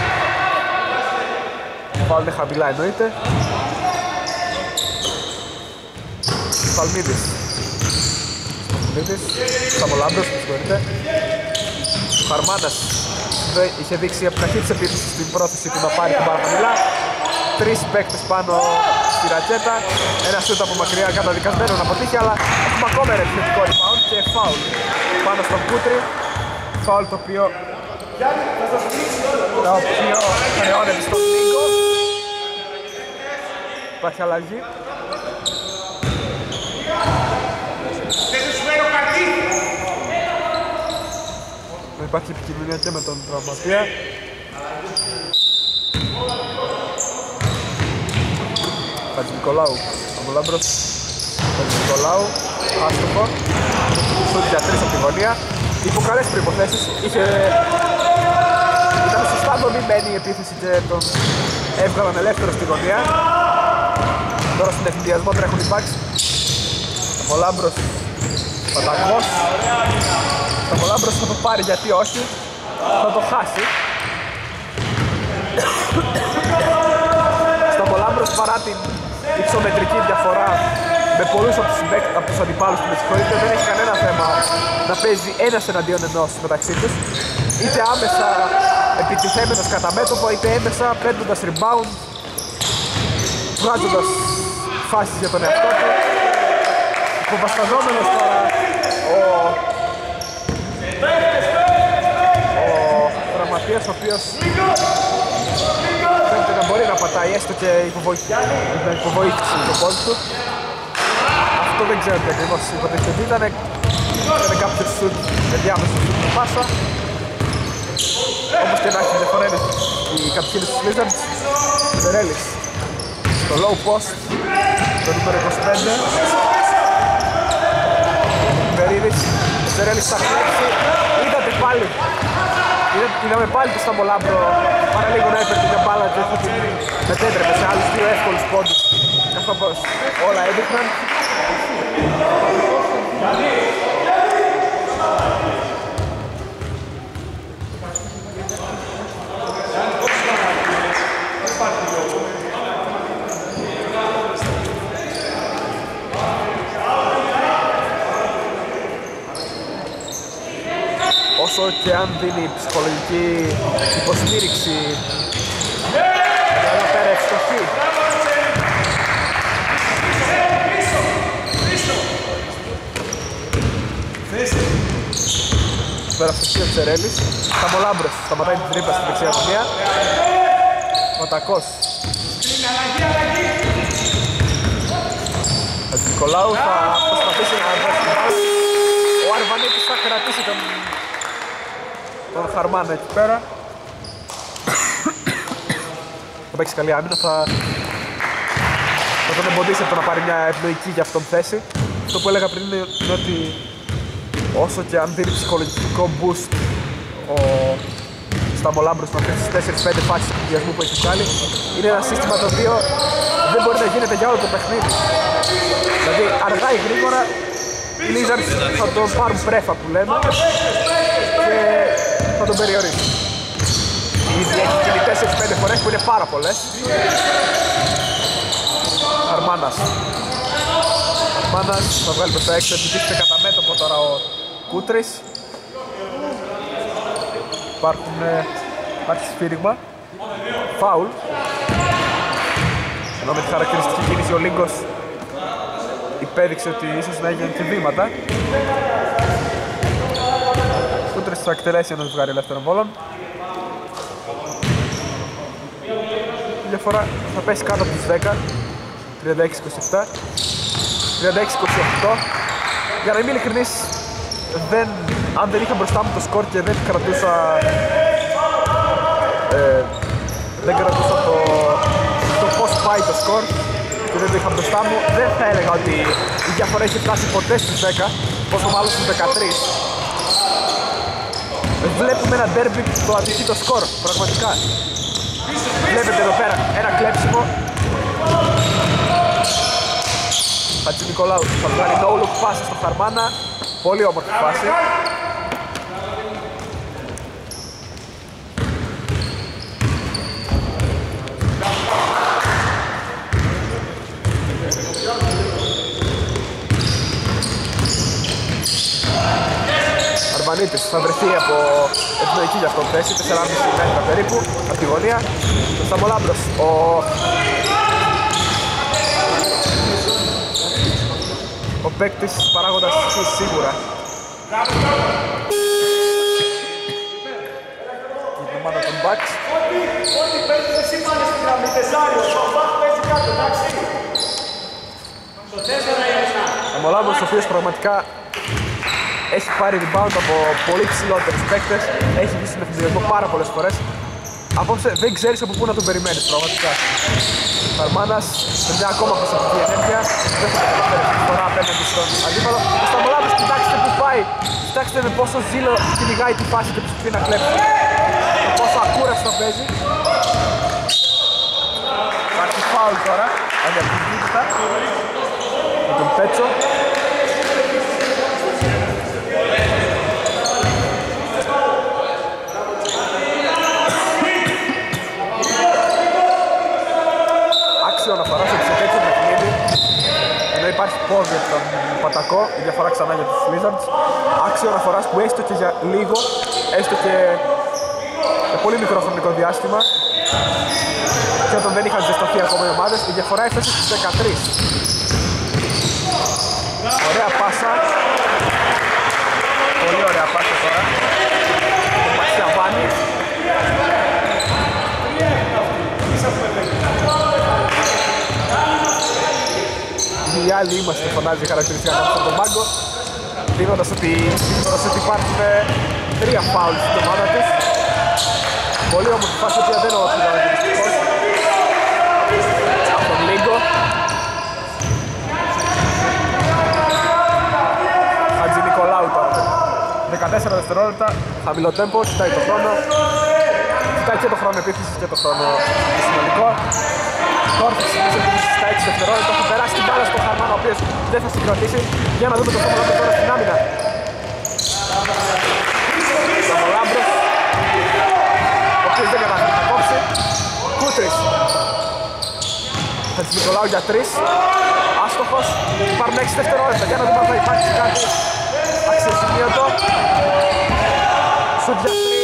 Το foul είναι χαμηλά εννοείται. Παλμίδης. Σταμολάμπρος, με συγχωρείτε. Ο Χαρμάνας είχε δείξει από την αρχή της επίθεσης την πρόθεση του να πάρει την μπάλα χαμηλά. Τρεις παίκτες πάνω στη ρακέτα. Ένα σούτ από μακριά καταδικασμένο να αποτύχει, αλλά έχουμε ακόμα ένα επιθετικό rebound και foul πάνω στον Κούτρι. Foul το οποίο χρεώνεται στον Νίκο. Υπάρχει αλλαγή. Υπάρχει επικοινωνία και με τον τραυματία. Χατζηνικολάου, Αμολάμπρος, Χατζηνικολάου, άστοχο. Σούτ για 3 από τη γωνία. Υπό καλές προϋποθέσεις. Ήταν σωστά δομημένη η επίθεση και τον έβγαλαν ελεύθερο στη γωνία. Τώρα στον ευθυνδιασμό τρέχουν οι Bucks. Αμολάμπρος, Πατακός. Σταμολάμπρος θα το πάρει, γιατί όχι, θα το χάσει. Σταμολάμπρος παρά την υψομετρική διαφορά με πολλούς από τους αντιπάλους του, με συγχωρείτε, δεν έχει κανένα θέμα να παίζει ένας εναντίον ενός μεταξύ τους, είτε άμεσα επιτιθέμενος κατά μέτωπο, είτε έμεσα παίρνοντας rebound, βγάζοντας φάσεις για τον εαυτό του. Υποβασταζόμενος τώρα ο τραυματίας, ο οποίος φαίνεται να μπορεί να πατάει έστω και υποβοήθηση το πόδι του. Αυτό δεν ξέρω τι ακριβώς υποτίθεται ότι ήταν κάποιο σουτ με διάμεσο σουτ με πάσα. Όπως και να έχει διαφορές οι κατοχήνες της Lizards. Τσερέλης στο low post, το νούμερο 25. Βερίδης, ο Τσερέλης θα κλέψει. Είδαμε πάλι το Σταμολάμπρο παραλίγο να έπαιρνε την μπάλα και αυτή την μετέτρεπε σε άλλους δύο εύκολους πόντους, καθώς όλα έδειχναν. Όσο και αν δίνει ψυχολογική υποστήριξη, εδώ πέρα ευστοχή. Πέρα ευστοχή ο Τσερέλης. Σταμολάμπρος σταματάει την τρύπα στην δεξιά γωνία. Ματακός. Χατζηνικολάου θα προσπαθήσει να δώσει την μπάλα. Ο Αρβανίτης θα κρατήσει τον Χαρμάνα εκεί πέρα. Θα παίξει καλή άμυνα, θα τον εμποδίσει από το να πάρει μια ευνοϊκή για αυτόν θέση. Αυτό που έλεγα πριν είναι ότι όσο και αν δίνει ψυχολογικό boost ο Σταμολάμπρος με αυτές τις 4-5 φάσεις του διασμού που έχει βγάλει, είναι ένα σύστημα το οποίο δεν μπορεί να γίνεται για όλο το παιχνίδι. Δηλαδή αργά ή γρήγορα οι Lizards θα τον πάρουν πρέφα που λέμε και θα τον περιορίσουν. Ήδη έχει γίνει 4-5 φορές που είναι πάρα πολλές. Αρμάνας θα βγάλει προς τα έξω, επιτύχεται κατά μέτωπο τώρα ο Κούτρης. Υπάρχει σφύριγμα, φάουλ. Ενώ με τη χαρακτηριστική κίνηση ο Λίγκος υπέδειξε ότι ίσως να έγιναν και βήματα. Κούτρης θα εκτελέσει ένα ζευγάρι ελεύθερων βόλων. Η διαφορά θα πέσει κάτω από τους 10, 36-27, 36-28. Για να είμαι ειλικρινής, αν δεν είχα μπροστά μου το σκορ και δεν κρατούσα το πώς πάει το σκορ και δεν το είχα μπροστά μου, δεν θα έλεγα ότι η διαφορά έχει φτάσει ποτέ στους 10, πόσο μάλλον στους 13. Βλέπουμε ένα ντέρμπι που το αντιθεί το σκορ, πραγματικά. Βλέπετε εδώ πέρα ένα κλέψιμο. Χατζηνικολάου θα βγάλει no look πάση στο Χαρμάνα. Πολύ όμορφη φάση. Αρμανίτης θα βρεθεί από ευνοϊκή για αυτό θέση, 4,5 μέτρα περίπου από τη γωνία. Το Σταμολάμπρος, ο παίκτης παράγοντας σίγουρα. Η ομάδα των Bucks. Ό,τι παίζεις εσύ πάνε στην γραμμή, τεσάριο, ο Bucks παίζει κάτω, εντάξει. Στο 4-1. Ο Μολάμπος, ο οποίος πραγματικά έχει πάρει rebound από πολύ ψηλότερους παίκτες, έχει βγει στον ευθυνδιασμό πάρα πολλές φορές. Απόψε δεν ξέρεις από πού να τον περιμένεις πραγματικά. Χαρμάνας με μια ακόμα προσωπική ενέργεια, δεν θα καταφέρει τη φορά απέναντι στον αντίπαλο. Ο Σταμολάμπος, κοιτάξτε που πάει, κοιτάξτε με πόσο ζήλο κυνηγάει τη φάση και προσπαθεί να κλέψει. Με πόσο ακούραστο παίζει. Υπάρχει φάουλ τώρα, αδιαφυγήτητα, με τον Πέτσο. Άξιο να φοράσει σε τέτοιο παιχνίδι, ενώ υπάρχει πόδι από τον Πατακό, η διαφορά ξανά για τους Lizards. Άξιο να φοράς που έστω και για λίγο, έστω και σε πολύ μικρό χρονικό διάστημα, και όταν δεν είχαν ζεσταθεί ακόμα οι ομάδες, η διαφορά έφτασε στους 13. Ωραία πάσα. Πολύ ωραία πάσα τώρα. Ο Μαξιαβάνη. Οι άλλοι είμαστε, φωνάζει χαρακτηριστικά κάτω από τον πάγκο, δίνοντας ότι υπάρχουν 3 φάουλ στην ομάδα της. Πολύ όμορφη φάση, οποία δεν ολοκληρώνεται δυστυχώς. Από τον Λίγκο. Χατζηνικολάου τώρα. 14 δευτερόλεπτα, χαμηλό τέμπο, κοιτάει το χρόνο. Κοιτάει και το χρόνο επίθεσης και το χρόνο συνολικό. Κόρφης στα 6 δευτερόλεπτα, θα περάσει την μπάλα στο Χαρμάνα, ο οποίος δεν θα συγκροτήσει. Για να δούμε το Σταμολάμπρο τώρα στην άμυνα. Σταμολάμπρος, ο οποίος δεν καταφέρει να κόψει. Κούτρης. Χατζηνικολάου για 3. Άστοχος. Υπάρχουν 6 δευτερόλεπτα. Για να δούμε αν θα υπάρξει κάτι αξιοσημείωτο. Σουτ για 3.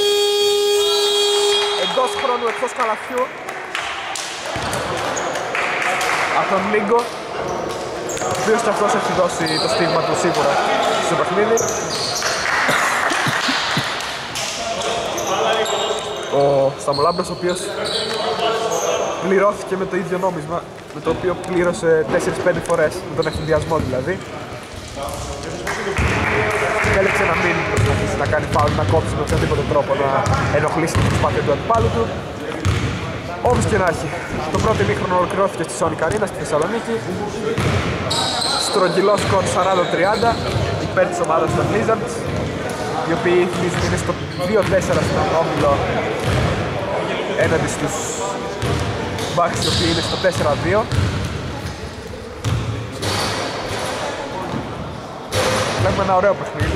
Εντός χρόνου, εκτός καλαθιού. Από τον Λίγκο, ο οποίος και αυτός έχει δώσει το στίγμα του σίγουρα στο παιχνίδι. Ο Σταμολάμπρος, ο οποίος πληρώθηκε με το ίδιο νόμισμα με το οποίο πλήρωσε 4-5 φορές, με τον ευθυνδιασμό δηλαδή. Έλεξε να μην προσπαθήσει να κάνει φάουλ, να κόψει με οποιοδήποτε τρόπο, να ενοχλήσει την προσπάθεια του αντιπάλου του. Όπως και να έχει, το πρώτο ημίχρονο ολοκληρώθηκε στη Sonic Arena στη Θεσσαλονίκη. Στρογγυλό σκορ 40-30. υπέρ της ομάδας των Blizzards, οι οποίοι θυμίζουν είναι στο 2-4 στον όμιλο έναντι στους Bucks, οι οποίοι είναι στο 4-2. Βλέπουμε ένα ωραίο παιχνίδι.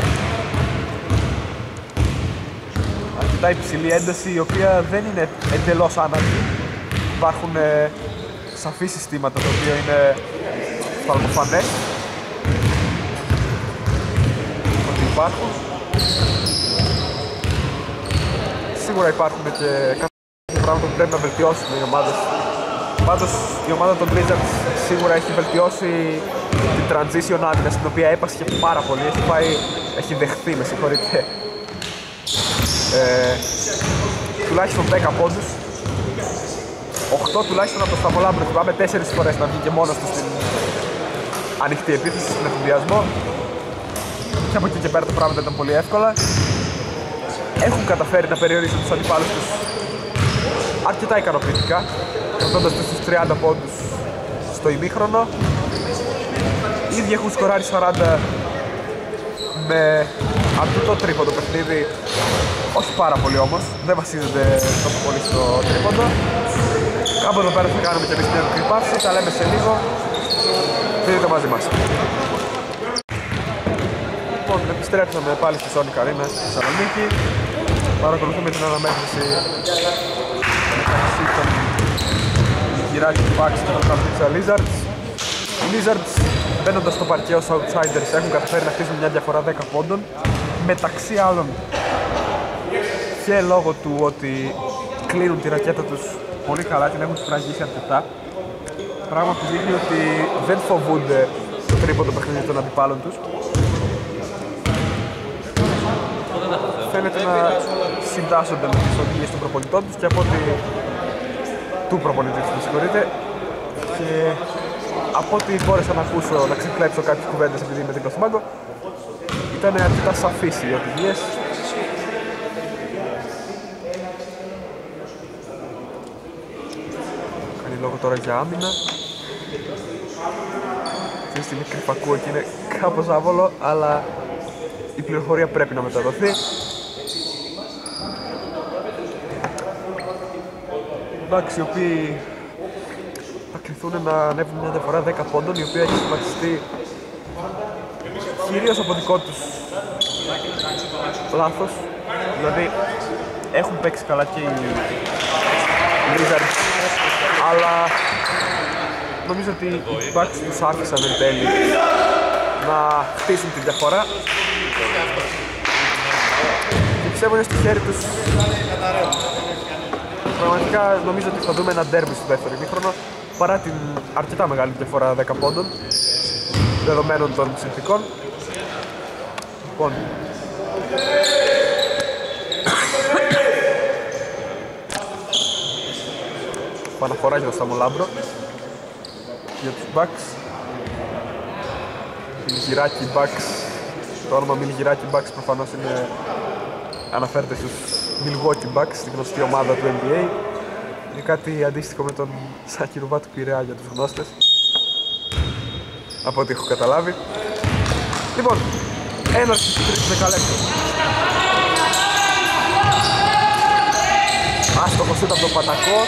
Αρκετά υψηλή ένταση, η οποία δεν είναι εντελώς άναρχη. Υπάρχουν σαφή συστήματα, το οποίο είναι φαλμοφανές ότι υπάρχουν. Σίγουρα υπάρχουν και κάποια πράγματα που πρέπει να βελτιώσουν οι ομάδες. Πάντως η ομάδα των Blizzards σίγουρα έχει βελτιώσει την transition άμυνα, στην οποία έπασχε πάρα πολύ. Έχει δεχθεί, με συγχωρείτε, τουλάχιστον 10 πόντους. 8 τουλάχιστον από το Σταμολάμπρο, θυμάμαι 4 φορές να βγει και μόνος του στην ανοιχτή επίθεση, στην εφηδιασμό. Και από εκεί και πέρα τα πράγματα ήταν πολύ εύκολα. Έχουν καταφέρει να περιορίσουν τους αντιπάλους τους αρκετά ικανοποιητικά, κρατώντας τους στους 30 πόντους στο ημίχρονο. Οι ίδιοι έχουν σκοράρει 40 με αρκετό τρίποντο παιχνίδι, όχι πάρα πολύ όμως, δεν βασίζεται τόσο πολύ στο τρίποντο. Κάπου εδώ πέρα θα κάνουμε και εμείς μια μικρή παύση, τα λέμε σε λίγο. Δείτε μαζί μας. Λοιπόν, επιστρέψαμε πάλι στη Sonic Arena στη Θεσσαλονίκη. Παρακολουθούμε την αναμέτρηση μεταξύ των γυράκι του Bucks και των Kampitsa Lizards. Οι Lizards, μπαίνοντας στο παρκέ ως outsiders, έχουν καταφέρει να χτίσουν μια διαφορά 10 πόντων. Μεταξύ άλλων και λόγω του ότι κλείνουν τη ρακέτα τους πολύ καλά, την έχουν σφραγίσει αρκετά. Πράγμα που δείχνει ότι δεν φοβούνται το τρίποντο παιχνίδι των αντιπάλων τους. Φαίνεται να συντάσσονται με τις οδηγίες των προπονητών τους και από ότι του προπονητή τους, με συγχωρείτε. Και από ό,τι μπόρεσα να ακούσω, να ξεκλέψω κάποιες κουβέντες επειδή είμαι δίπλα στον πάγκο, ήταν αρκετά σαφείς οι οδηγίες. Κάνει λόγο τώρα για άμυνα. Αυτή τη στιγμή κρυφακούω και είναι κάπως άβολο, αλλά η πληροφορία πρέπει να μεταδοθεί. Οι οποίοι θα κληθούν να ανέβουν μια διαφορά 10 πόντων, η οποία έχει συμβασιστεί κυρίως από δικό τους λάθος. Δηλαδή έχουν παίξει καλά και οι Blizzards, αλλά νομίζω ότι οι Bucks τους άφησαν εν τέλει να χτίσουν τη διαφορά και πιστεύω είναι στο χέρι τους. Πραγματικά νομίζω ότι θα δούμε ένα ντέρμπι στο δεύτερο ημίχρονο, παρά την αρκετά μεγάλη διαφορά 10 πόντων δεδομένων των συνθηκών. Λοιπόν, παναφορά για το Σταμολάμπρο για τους Bucks. Μιλγυράκι Bucks, το όνομα Μιλγυράκι Bucks προφανώς αναφέρεται στους Milwaukee Bucks, τη γνωστή ομάδα του NBA. Είναι κάτι αντίστοιχο με τον Σάκη Ρουβά του Πειραιά για τους γνώστες, από ό,τι έχω καταλάβει. Λοιπόν, έναρξη του τρίτου δεκαλέπτου. Άστοχο σούτ από τον Πατακό.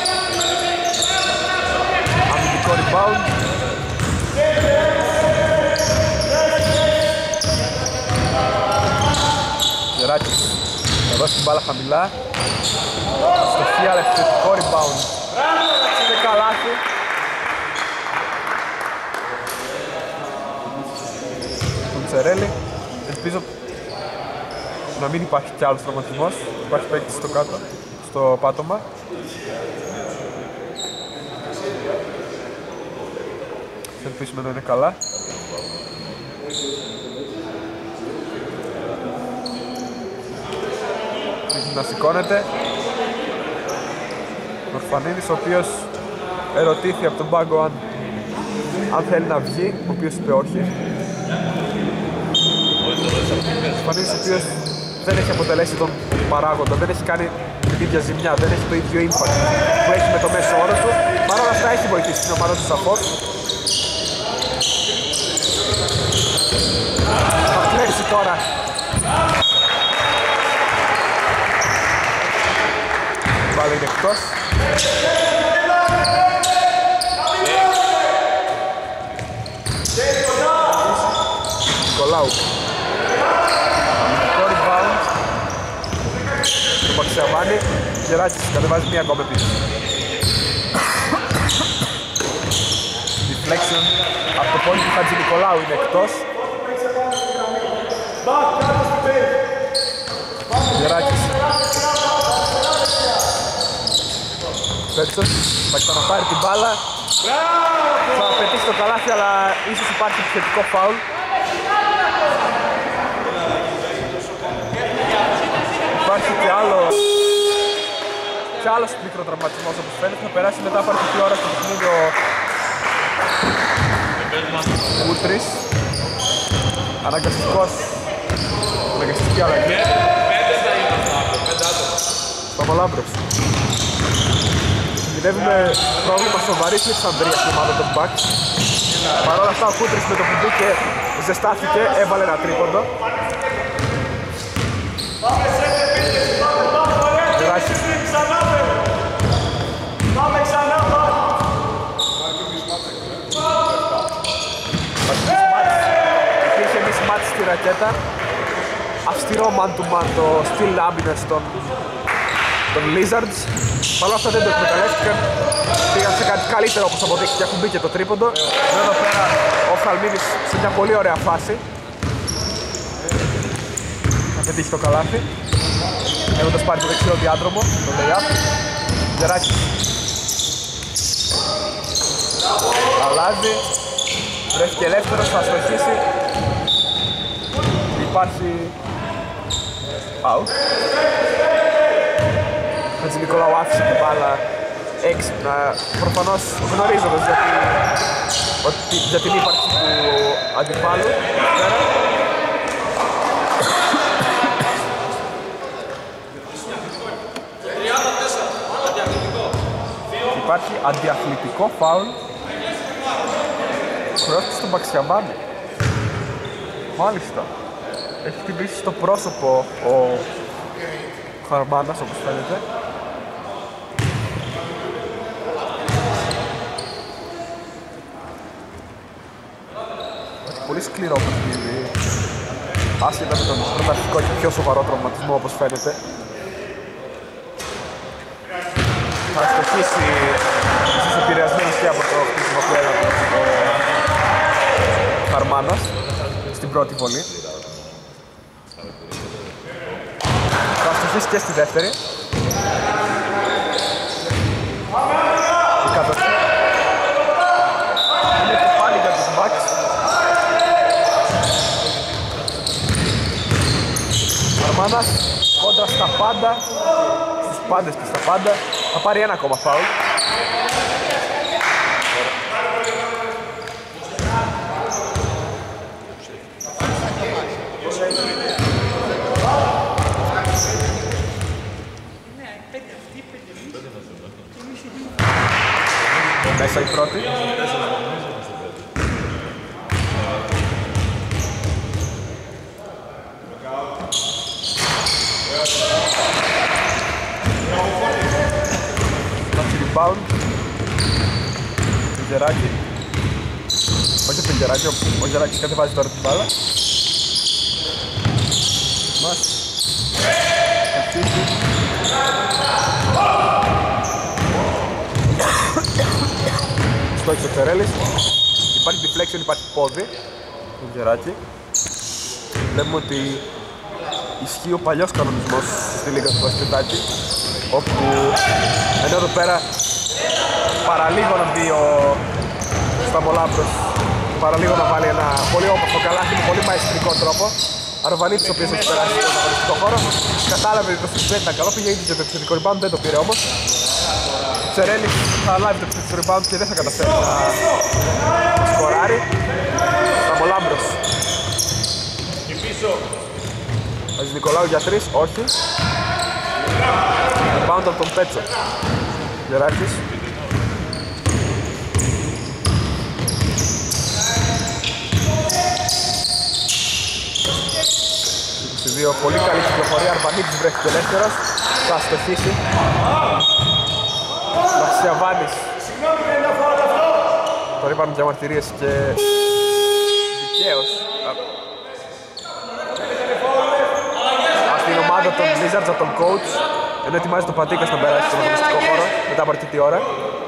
Αμυντικό rebound. Γεράκης θα δώσει την μπάλα χαμηλά. Στο φιάλ επιθετικό rebound. Είναι καλάθι. Τον Τσερέλη. Ελπίζω να μην υπάρχει κι άλλος τραυματισμός. Υπάρχει παίκτης στο κάτω, στο πάτωμα. Ελπίσουμε να είναι καλά. Να σηκώνεται. Ο Ρφανίδης, ο οποίος ερωτήθη από τον πάγκο αν θέλει να βγει, ο οποίος είπε όχι. Ο Ρφανίδης, ο οποίος δεν έχει αποτελέσει τον παράγοντα, δεν έχει κάνει την ίδια ζημιά, δεν έχει το ίδιο impact που έχει με το μέσο όρο του. Παρ' όλα αυτά έχει βοηθήσει την ομάδα του σαφώς. Θα κλέψει σούσει τώρα. Βάλε είναι εκτός. Νικολάου. Το rebound. Το Παξιαβάνι. Γεράκης κατεβάζει μία ακόμα πίσω. Deflection από το πόδι του Χατζη Νικολάου είναι εκτός. Γεράκης. Πέτσος θα ξαναπάρει την μπάλα. Θα πετύχει το καλάθι, αλλά ίσως υπάρχει επιθετικό φάουλ. Υπάρχει και άλλος μικροτραυματισμός όπως φαίνεται. Θα περάσει μετά από αρκετή ώρα στο παιχνίδι ο Κούτρης. Αναγκαστική αλλαγή. Παπαλάμπρος. Κινδυνεύει με πρόβλημα σοβαρής Αλεξανδρίας στην ομάδα των Bucks. Παρ' όλα αυτά ο Κούτρης με το που μπήκε ζεστάθηκε, έβαλε ένα τρίποντο. Πάμε ξανά, υπήρχε mismatch στη ρακέτα. Αυστηρό man-to-man το still ambulance των Lizards. Παρ' όλα αυτά δεν το εκμεταλλεύτηκαν. Πήγαν σε κάτι καλύτερο όπως αποδείχθηκε, έχουν μπει και το τρίποντο. Εδώ πέρα ο Φαλμίδης σε μια πολύ ωραία φάση. Θα πετύχει το καλάθι. Έχοντας πάρει το δεξιό διάδρομο, το lay-up. Γεράκης. Αλλάζει. Βρέθηκε ελεύθερος, θα αστοχίσει. Υπάρχει out. Χατζη Νικολάου άφησε την μπάλα έξυπνα, προφανώς γνωρίζοντας για την ύπαρξη του αντιπάλου. Υπάρχει αντιαθλητικό φάουλ. Χρειάζεται στον Παξιαβάνη. Μάλιστα. Έχει χτυπήσει στο πρόσωπο ο Χαρμάνας όπως φαίνεται. Έχει πολύ σκληρό παιχνίδι. Άσχετα με τον πρωταρχικό και πιο σοβαρό τραυματισμό όπως φαίνεται. Θα αστοχίσει ίσως επηρεασμένος και από το χτίσιμο που έλαβε ο Χαρμάνας στην πρώτη βολή. Θα αστοχίσει και στη δεύτερη. Η κατοχή είναι και πάλι για τους Bucks. Χαρμάνας κόντρα στα πάντα, στους πάντες και στα πάντα. Θα πάρει ένα ακόμα φάουλ. Μέσα η πρώτη. Rebound. Γεράκη. Όχι από Γεράκη, ο Γεράκης κατεβάζει τώρα την μπάλα. Μας αρχίζει. Στόχισε ο Φερέλης. Υπάρχει deflection, υπάρχει πόδι του Γεράκη. Βλέπουμε ότι ισχύει ο παλιός κανονισμός στη Λίγα του Βασκετάκη, όπου ενώ εδώ πέρα παραλίγο να μπει ο Σταμολάμπρος, παραλίγο να βάλει ένα πολύ όμορφο καλάθι με πολύ μαεστρικό τρόπο. Αρβανίτης ο οποίος έχει περάσει στον αγωνιστικό χώρο, κατάλαβε ότι το συμπέτει ήταν καλό, πήγε ήδη για το επιθετικό rebound, δεν το πήρε όμως. Τσερέλης θα λάβει το επιθετικό rebound και δεν θα καταφέρει να σκοράρει. Σταμολάμπρος. Χατζη Νικολάου για 3, όχι. Rebound από τον Πέτσο. Γεράκης. δύο. Πολύ καλή κυκλοφορία. Αρβανίτης βρέθηκε ελεύθερος. Θα στοχίσει. Λαξιαβάνης. Τώρα υπάρχουν διαμαρτυρίες και δικαίως από την ομάδα των Wizards, από τον coach, ενώ ετοιμάζει τον Πατίκας να περάσει στον αγωνιστικό χώρο μετά από αρκετή ώρα.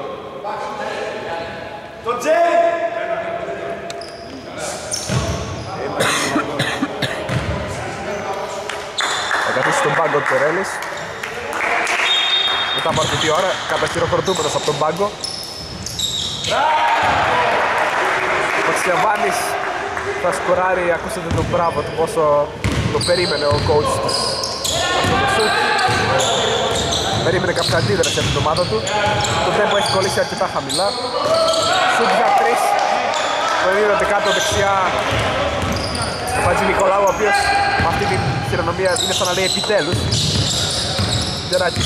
Θα καθίσει στον πάγκο του Τερέλης. Μετά από αρκετή ώρα, καταχειροκροτούμενος από τον πάγκο. Ο Τσιαβάνης θα σκοράρει, ακούσατε τον μπράβο του πόσο το περίμενε ο coach του. Αυτό το σουτ. Περίμενε κάποια αντίδραση από την ομάδα του. Το tempo έχει κολλήσει αρκετά χαμηλά. Σουτ για 3. Το είδατε κάτω δεξιά ο Πατζη Νικολάου, ο οποίος με αυτή την χειρονομία είναι σαν να λέει επιτέλους. Γεράκης.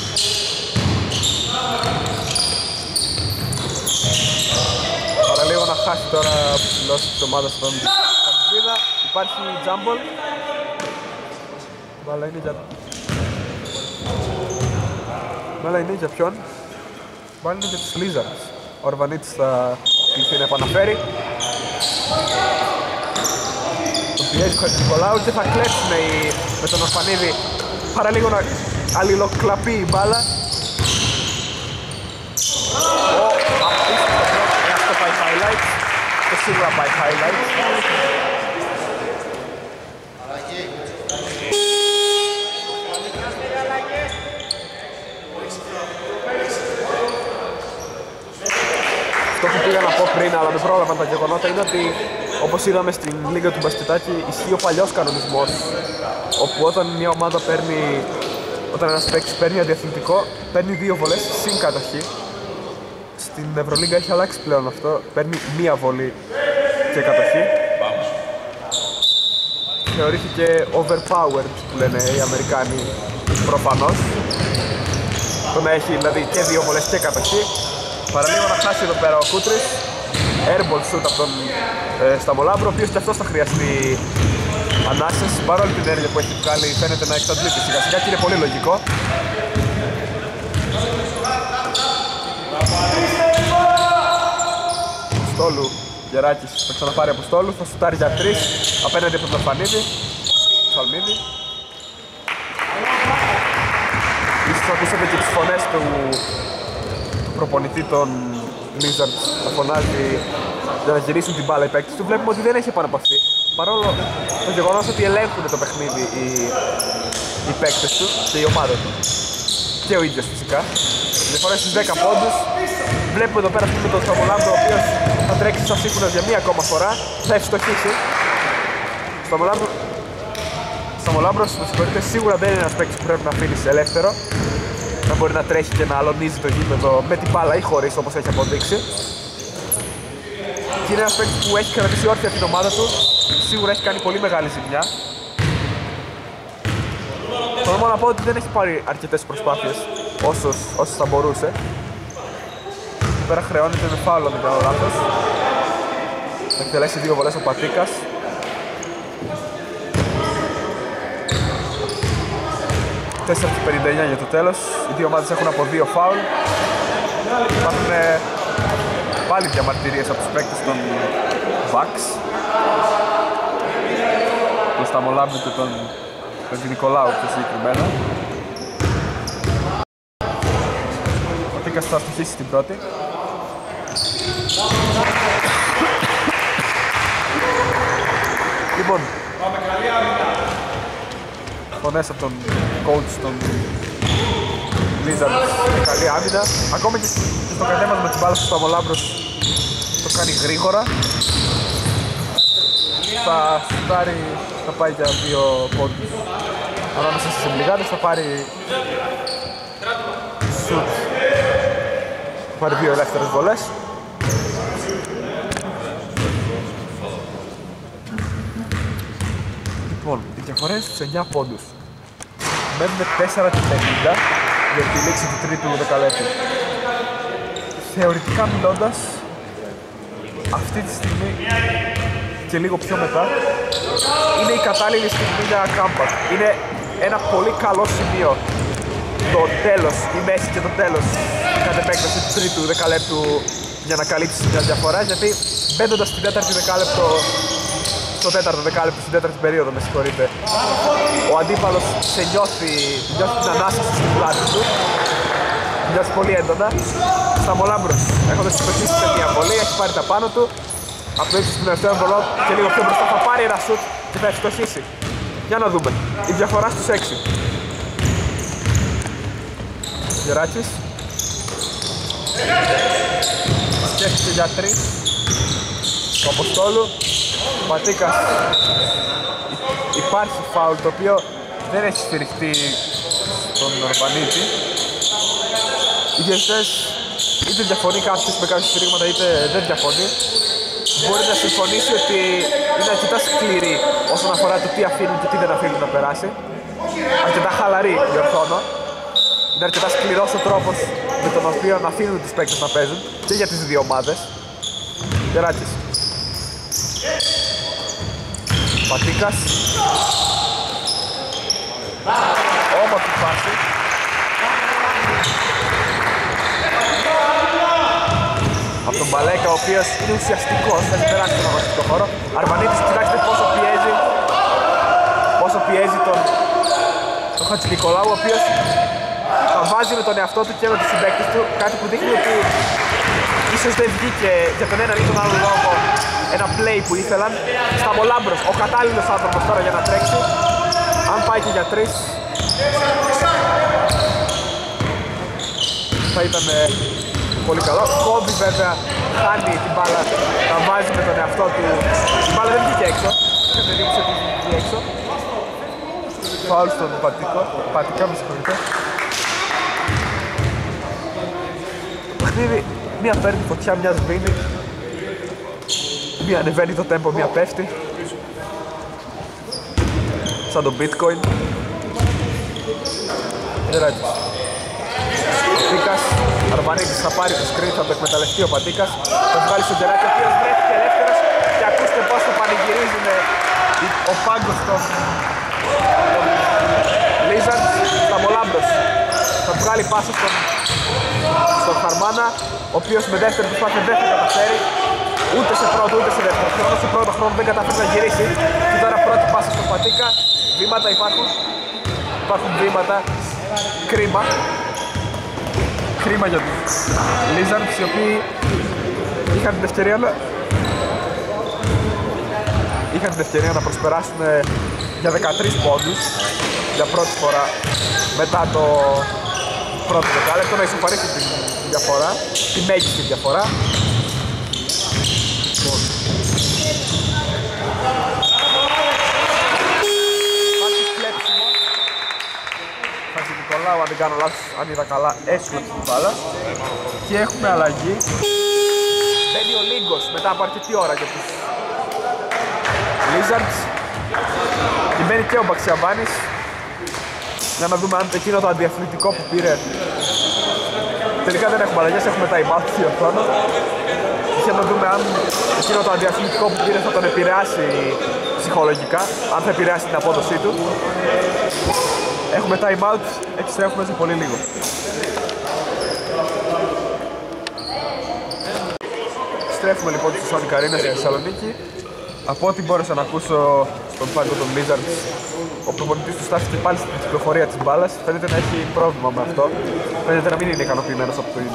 Παραλίγο να χάσει τώρα ο ψηλός της ομάδας των Καμπίδα. Υπάρχει τζάμπολ. Μπάλα είναι για ποιον? Μπάλα είναι για τους Lizards. Ο Ορβανίτης θα κληθεί να επαναφέρει. Τον πιέζει ο Χατζηνικολάου και θα κλέψουν με τον Ορφανίδη. Παραλίγο να αλληλοκλαπεί η μπάλα. Αυτό πάει highlights. Και σίγουρα πάει highlights. Αυτό που πήγα να πω πριν, αλλά με πρόλαβαν τα γεγονότα, είναι ότι όπως είδαμε στην Λίγκα του Μπασκετάκη ισχύει ο παλιός κανονισμός, όπου όταν μια ομάδα παίρνει, όταν ένας παίκτης παίρνει αντιαθλητικό, παίρνει 2 βολές συν κατοχή. Στην Ευρωλίγκα έχει αλλάξει πλέον αυτό, παίρνει 1 βολή και κατοχή. Θεωρήθηκε overpowered που λένε οι Αμερικάνοι προφανώς, το να έχει δηλαδή και 2 βολές και κατοχή. Παραλίγο να χάσει εδώ πέρα ο Κούτρης. Airball shoot από τον Σταμολάμπρο, ο οποίος και αυτός θα χρειαστεί ανάσες. Παρόλη την ενέργεια που έχει βγάλει φαίνεται να εξαντλείται σιγά σιγά και είναι πολύ λογικό. Στόλου, Γεράκης θα ξαναπάρει από Στόλου, θα σουτάρει για 3 απέναντι από τον Αρφανίδη. Σαλμίδη. Ίσως ακούσατε και τις φωνές του προπονητή των Lizards να φωνάζει για να γυρίσουν την μπάλα οι παίκτες του. Βλέπουμε ότι δεν έχει επαναπαυθεί, παρόλο το γεγονός ότι ελέγχουν το παιχνίδι οι παίκτες του και η ομάδα του και ο ίδιος φυσικά. Διαφορές στους 10 πόντους. Βλέπουμε εδώ πέρα τον Σταμολάμπρο, ο οποίος θα τρέξει στα σύμφωνα για μία ακόμα φορά, θα ευστοχίσει. Σταμολάμπρος, με συγχωρείτε, σίγουρα δεν είναι ένας παίκτης που πρέπει να αφήνεις ελεύθερο, να μπορεί να τρέχει και να αλωνίζει το γήπεδο με την μπάλα ή χωρίς, όπως έχει αποδείξει. Και είναι ένας παίκτης που έχει κρατήσει όρθια την ομάδα του, σίγουρα έχει κάνει πολύ μεγάλη ζημιά. Θέλω μόνο να πω ότι δεν έχει πάρει αρκετές προσπάθειες όσες θα μπορούσε. Εκεί πέρα χρεώνεται με φάουλο, με κάνω λάθος. Θα εκτελέσει 2 βολές ο Πατίκας. Και 4:59 για το τέλος. Οι δύο ομάδες έχουν από 2 φάουλ. Υπάρχουν πάλι διαμαρτυρίες από τους παίκτες των Bucks. Τον Σταμολάμπη και τον Νικολάου πιο συγκεκριμένα. Ο Τίκας θα στοιχήσει την πρώτη. Λοιπόν, φωνές από τον coach των Lizards είναι καλή άμυνα. Ακόμα και στο κατέβασμα της μπάλας του Σταμολάμπρος το κάνει γρήγορα. Θα πάει για 2 πόντους ανάμεσα στις εμπληγάδες, θα πάρει σουτ, θα πάρει 2 ελεύθερες βολές. Λοιπόν, οι διαφορές στους 9 πόντους. Μένουμε 4:50 για τη λήξη του τρίτου δεκαλέπτου. Θεωρητικά μιλώντας, αυτή τη στιγμή και λίγο πιο μετά, είναι η κατάλληλη στιγμή για comeback. Είναι ένα πολύ καλό σημείο το τέλος, η μέση και το τέλος κατ' επέκταση του τρίτου δεκαλέπτου για να καλύψει μια διαφορά, γιατί μπαίνοντας στην τέταρτη δεκάλεπτο, στο τέταρτο δεκάλεπτο, στην τέταρτη περίοδο, με συγχωρείτε, ο αντίπαλος σε νιώθει την ανάσταση στην πλάτη του, νιώθει πολύ έντονα. Σταμολάμπρος, έχοντας συμμετοχήσει σε μια βολή, έχει πάρει τα πάνω του, από το ύψος του τελευταίου βολό και λίγο πιο μπροστά θα πάρει ένα σουτ και θα ευστοχίσει. Για να δούμε, η διαφορά στους 6. Γεράκης σκέφτηκε για 3 του Αποστόλου. Πατίκας, υπάρχει φάουλ το οποίο δεν έχει σφυριχτεί στον Ορβανίτη. Οι διαιτητές είτε διαφωνεί κάποιος με κάποια σφυρίγματα είτε δεν διαφωνεί. Μπορεί να συμφωνήσει ότι είναι αρκετά σκληρή όσον αφορά το τι αφήνουν και τι δεν αφήνουν να περάσει. Αρκετά χαλαρή, διορθώνω. Είναι αρκετά σκληρός ο τρόπος με τον οποίο αφήνουν τους παίκτες να παίζουν και για τις δύο ομάδες. Γεράκης. Πατίκας. Όμορφη φάση. Από τον Μπαλέκα, ο οποίος είναι ουσιαστικός, θα περάσει τον αγωνιστικό χώρο. Αρβανίτης, κοιτάξτε πόσο πιέζει τον Χατζηνικολάου, ο οποίος τα βάζει με τον εαυτό του και με τους συμπαίκτες του, κάτι που δείχνει ότι ίσως δεν βγήκε για τον έναν ή τον άλλο λόγο ένα play που ήθελαν. Σταμολάμπρος, ο κατάλληλος άνθρωπος τώρα για να τρέξει. Αν πάει και για 3 θα ήταν πολύ καλό. Κόβει βέβαια, χάνει την μπάλα, τα βάζει με τον εαυτό του. Η μπάλα δεν βγήκε έξω, δεν δείξε ότι βγήκε έξω. Φάουλ στον Πατικά, με συγχωρείτε. Το παιχνίδι, μία παίρνει φωτιά, μια σβήνει. Μία ανεβαίνει το tempo, μία πέφτει. Σαν το bitcoin. Γεράκης. Πατίκας, Αρβανίτης θα πάρει το screen, θα το εκμεταλλευτεί ο Πατίκας. Θα βγάλει στον Γεράκη, ο οποίος βρέθηκε ελεύθερος. Και ακούστε πως το πανηγυρίζουν ο πάγκος των Lizards. Σταμολάμπρος θα βγάλει πάσα στον Χαρμάνα, ο οποίος με δεύτερη προσπάθεια δεν θα καταφέρει ούτε σε πρώτο ούτε σε δεύτερο χρόνο. Σε πρώτο χρόνο δεν καταφέρει να γυρίσει. Και τώρα πρώτη πάσα στον Πατίκα. Βήματα υπάρχουν βήματα. Κρίμα για τους Lizards, οι οποίοι είχαν την ευκαιρία να προσπεράσουν για 13 πόντους για πρώτη φορά μετά το πρώτο δεκάλεπτο, να ισοφαρίσει τη διαφορά, τη μέγιστη διαφορά. Υπάρχει κλέψιμο. Χατζηνικολάου, αν δεν κάνω λάθος, αν είδα καλά, έσκουψε την μπάλα. Και έχουμε αλλαγή. Μπαίνει ο Λίγκος μετά από αρκετή ώρα για τους Lizards. Και μπαίνει και ο Μπαξιαβάνης. Για να δούμε αν εκείνο το αντιαθλητικό που πήρε. Τελικά δεν έχουμε αλλαγές, έχουμε time out διορθώνω. Για να δούμε αν εκείνο το αντιαθλητικό που πήρε θα τον επηρεάσει ψυχολογικά, αν θα επηρεάσει την απόδοσή του. Έχουμε time out, επιστρέφουμε σε πολύ λίγο. Επιστρέφουμε λοιπόν στη Sonic Arena στη Θεσσαλονίκη. Από ό,τι μπόρεσα να ακούσω στον πάγκο των Lizards, ο προπονητής του στάθηκε πάλι στην κυκλοφορία της μπάλας. Φαίνεται να έχει πρόβλημα με αυτό. Φαίνεται να μην είναι ικανοποιημένος από την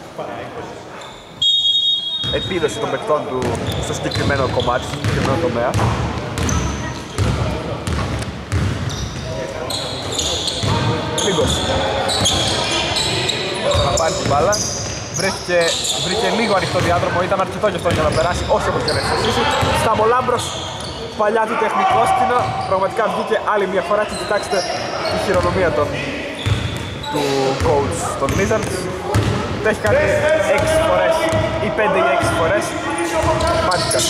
επίδοση των παικτών του στο συγκεκριμένο κομμάτι, στο συγκεκριμένο τομέα. Λίγος. Να πάρει την μπάλα. Βρήκε λίγο ανοιχτό διάδρομο, ήταν αρκετό γι' αυτό για να περάσει όσο έπρεπε να εξασίσει. Σταμολάμπρος, παλιά του τεχνικόσκηνο, πραγματικά βγήκε άλλη μια φορά και κοιτάξτε τη χειρονομία του coach των Lizards. Το έχει κάνει 6 φορές ή 5 ή 6 φορές. Μάτικας.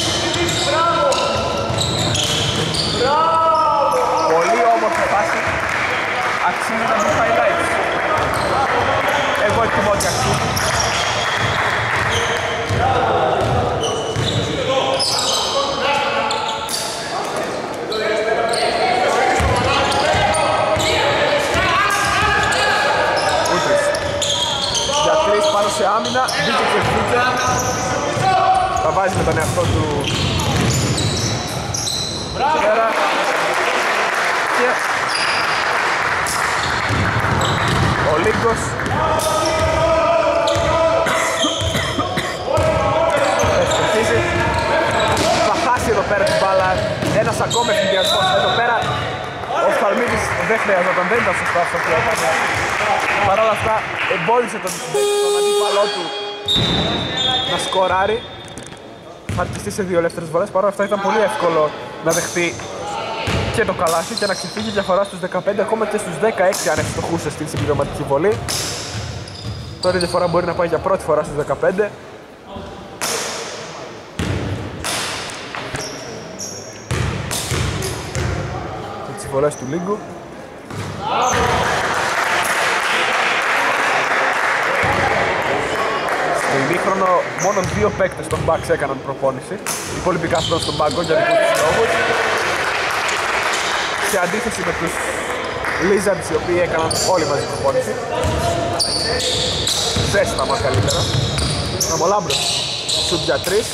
Πολύ όμορφη φάση. Αξίζει να δει highlights. Εγώ εκτιμώ ότι αξίζει. άμυνα, μπήκε και βγήκε. Θα βάζει με τον εαυτό του πέρα. Και ο Λίγκος ευστοχίζει. Θα χάσει εδώ πέρα την μπάλα. Ένας ακόμα ευθυνδιασμός εδώ πέρα. Ο Φθαλμίδης δεν χρειαζόταν, δεν ήταν σωστά αυτό που έκανε. Παρ' όλα αυτά εμπόδισε τον αντίπαλό του να σκοράρει. Θα αρκιστεί σε 2 ελεύθερες βολές. Παρ' όλα αυτά ήταν πολύ εύκολο να δεχτεί και το καλάθι και να ξεφύγει διαφορά στους 15, ακόμα και στους 16 αν ευστοχούσε στην συμπληρωματική βολή. Τώρα η διαφορά μπορεί να πάει για πρώτη φορά στους 15. Και τις βολές του Λίγκου. Στο ημίχρονο μόνο 2 παίκτες των Bucks έκαναν προπόνηση. Οι υπόλοιποι κάθονταν στον πάγκο για δικούς τους λόγους. Σε αντίθεση με τους Lizards, οι οποίοι έκαναν όλοι μαζί προπόνηση. Ζέσταμα καλύτερα. Αμολάμπρος, σουτ για 3.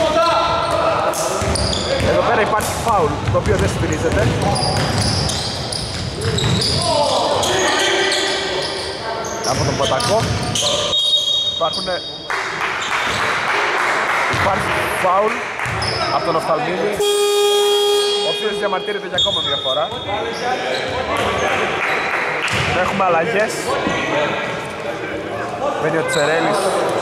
Εδώ πέρα υπάρχει φάουλ, το οποίο δεν σφυρίζεται. Από τον Πατακό υπάρχει φάουλ από τον Οφθαλμίδη, ο οποίος διαμαρτύρεται για ακόμα μια φορά. Έχουμε αλλαγές. Μπαίνει ο Τσερέλης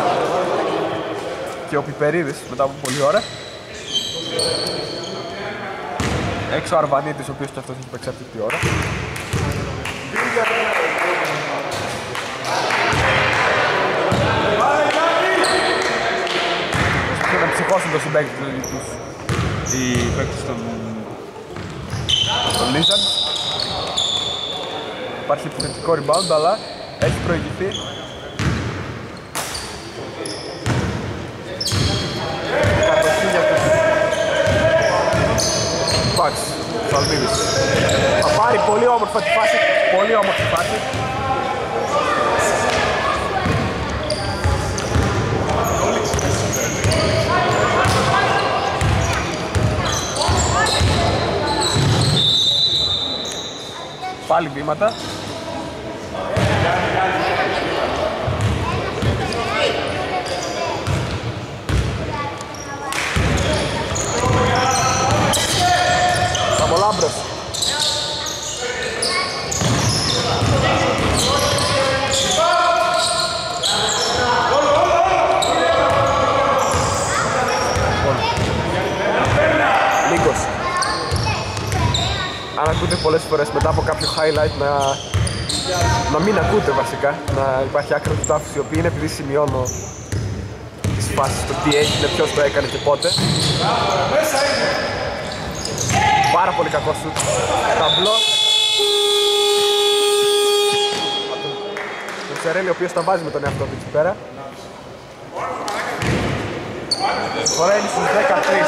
και ο Πιπερίδης μετά από πολλή ώρα. Έξω ο Αρβανίτης, ο οποίος και αυτός έχει παίξει αυτή τη ώρα. Να ψυχώσουν το συμπαίκτη τους οι παίκτες των Lizards. Υπάρχει επιθετικό rebound, αλλά έχει προηγηθεί. Κατοχή για τους Bucks, Φαλμίδης. Θα πάρει πολύ όμορφα τη φάση, πολύ όμορφη φάση. Πάλι βήματα. Σαμολάμπρος. Λίγκος. Αν ακούτε πολλές φορές μετά από κάποιο highlight να μην ακούτε βασικά, να υπάρχει άκρα του τάφους, η οποία είναι επειδή σημειώνω τις φάσεις, το τι έγινε, ποιος το έκανε και πότε. Πάρα πολύ κακό σουτ. Ταμπλό. Τον Τσερέλη, ο οποίος τα βάζει με τον εαυτό του εκεί πέρα. Η φορά είναι στους 13.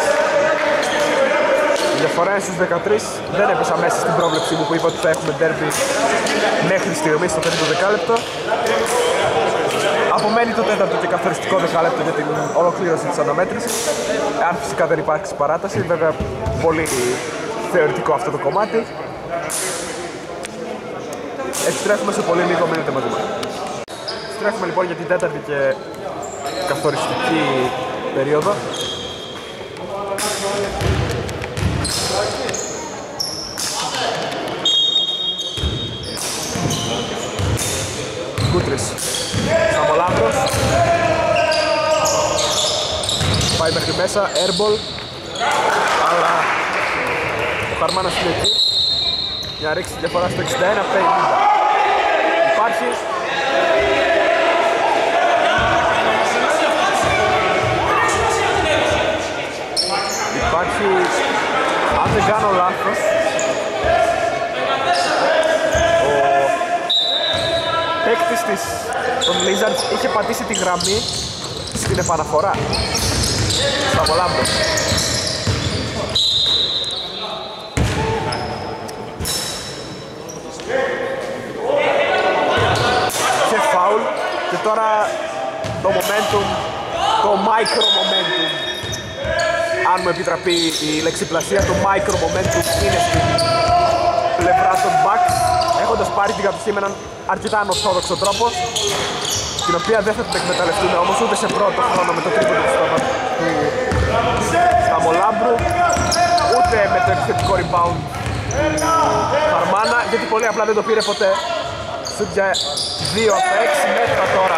Η διαφορά είναι στους 13, δεν έπεσα μέσα στην πρόβλεψή μου που είπα ότι θα έχουμε derby μέχρι στιγμή στο 5ο δεκάλεπτο. Απομένει το 4ο και καθοριστικό δεκάλεπτο για την ολοκλήρωση της αναμέτρησης. Αν φυσικά δεν υπάρξει παράταση, βέβαια πολύ θεωρητικό αυτό το κομμάτι. Επιστρέφουμε σε πολύ λίγο, μείνετε μαζί μας. Επιστρέφουμε λοιπόν για την 4η και καθοριστική περίοδο. Κούτρης, Σαμολάμπρος. Πάει μέχρι μέσα, airball. Αλλά ο Χαρμάνας είναι εκεί. Για να ρίξει τη διαφορά στο 61, 50. Υπάρχει. Αν δεν κάνω λάθος, ο παίκτης των Lizards είχε πατήσει τη γραμμή στην επαναφορά. Σαμολάμπρος. Και φάουλ. Και τώρα το momentum, το micro momentum. Αν μου επιτραπεί η λεξιπλασία, το micro momentum είναι στην πλευρά των Bucks, έχοντας πάρει την κατοχή με έναν αρκετά ανορθόδοξο τρόπο, την οποία δεν θα την εκμεταλλευτούν όμως ούτε σε πρώτο χρόνο με το τρίποντο του Σταμολάμπρου, ούτε με το επιθετικό rebound Χαρμάνα, γιατί πολύ απλά δεν το πήρε ποτέ. Σουτ για 2 από 6 μέτρα τώρα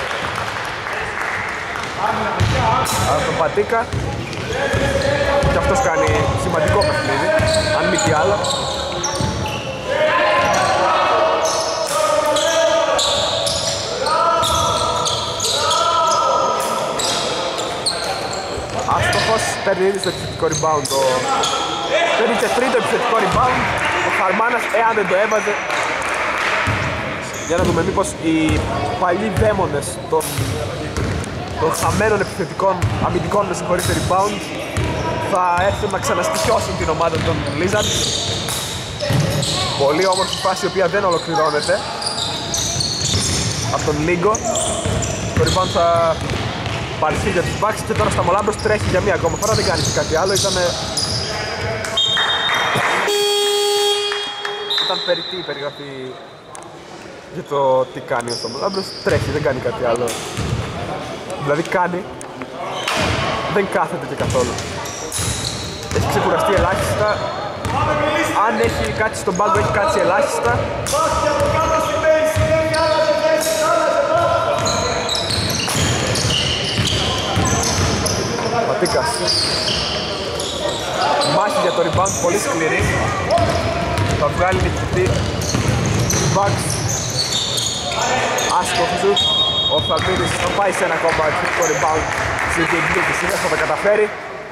από τον Πατίκα, και αυτός κάνει σημαντικό παιχνίδι, αν μη τι άλλο. Άστοχος, παίρνει ήδη στο επιθετικό rebound, παίρνει και τρίτο επιθετικό rebound ο Χαρμάνας, εάν δεν το έβαζε. Για να δούμε μήπως οι παλιοί δαίμονες των χαμένων επιθετικών αμυντικών με συγχωρείτε rebound θα έρθουν να ξαναστοιχιώσουν την ομάδα των Lizards. Πολύ όμορφη φάση η οποία δεν ολοκληρώνεται από τον Λίγκο. Το rebound θα παρθεί για τους Bucks και τώρα Σταμολάμπρος τρέχει για μία ακόμα φορά, δεν κάνει και κάτι άλλο. Ήταν περιττή η περιγραφή για το τι κάνει ο Σταμολάμπρος, τρέχει, δεν κάνει κάτι άλλο. Δηλαδή κάνει, δεν κάθεται και καθόλου. Έχει ξεκουραστεί ελάχιστα. Αν έχει κάτι στον πάγκο, έχει κάτσει ελάχιστα. Πατίκας. Μάχη για το rebound, πολύ σκληρή. Θα βγάλει νικητή. Bucks. Άστοχος του. Ο Φαλμίδης θα πάει σε ένα ακόμα επιθετικό rebound στη διεκδίκηση, θα τα καταφέρει.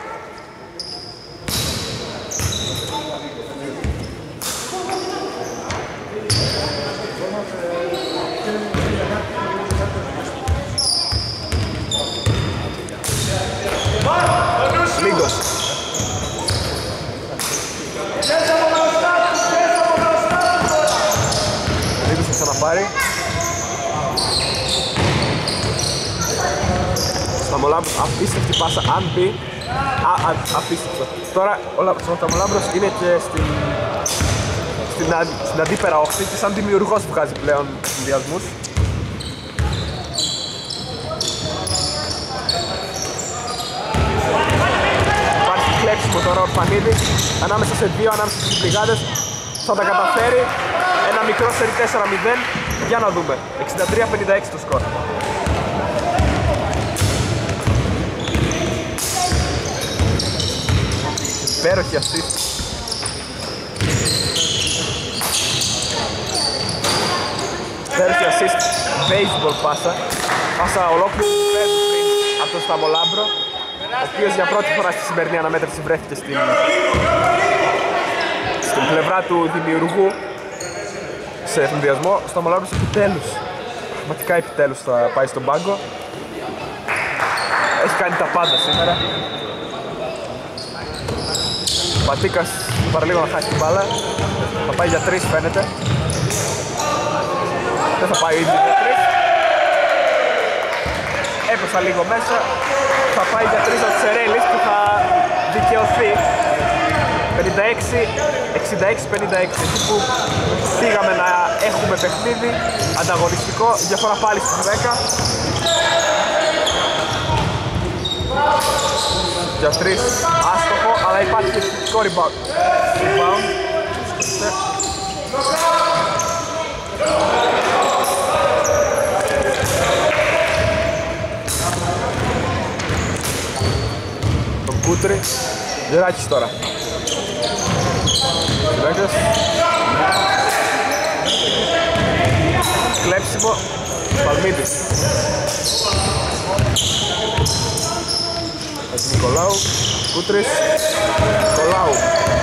Λίγκος. Λίγκος θα ξαναπάρει. Σταμολάμπρος, απίστευτη πάσα, αν μπει, απίστευτο. Τώρα ο Σταμολάμπρος είναι και στην αντίπερα όχθη και σαν δημιουργός βγάζει πλέον συνδυασμούς. Υπάρχει κλέψιμο τώρα ο Ορφανίδης, ανάμεσα σε δύο, ανάμεσα στις πληγάδες, θα τα καταφέρει. Ένα μικρό σερί 4-0, για να δούμε, 63-56 το σκορ. Υπέροχη assist. Υπέροχη assist, baseball πάσα. Πάσα ολόκληρη από τον Σταμολάμπρο, ο οποίος για πρώτη φορά στη σημερινή αναμέτρηση βρέθηκε στην πλευρά του δημιουργού σε συνδυασμό. Ο Σταμολάμπρος επιτέλους, πραγματικά επιτέλους θα πάει στον πάγκο. Έχει κάνει τα πάντα σήμερα. Πατίκας παραλίγο να χάσει την μπάλα. Θα πάει για 3 φαίνεται. Δεν θα πάει ήδη για 3. Έπεσα λίγο μέσα. Θα πάει για 3 ο Τσερέλης που θα δικαιωθεί. 56-56-56. Εκεί που πήγαμε να έχουμε παιχνίδι ανταγωνιστικό, διαφορά πάλι στις 10. Για 3 άστοχο, αλλά υπάρχει και θετικό rebound. Τον Κούτρι, Γεράκης τώρα. Γεράκης. Κλέψιμο, Παλμίδης. Νικολάου, Κούτρις, Νικολάου.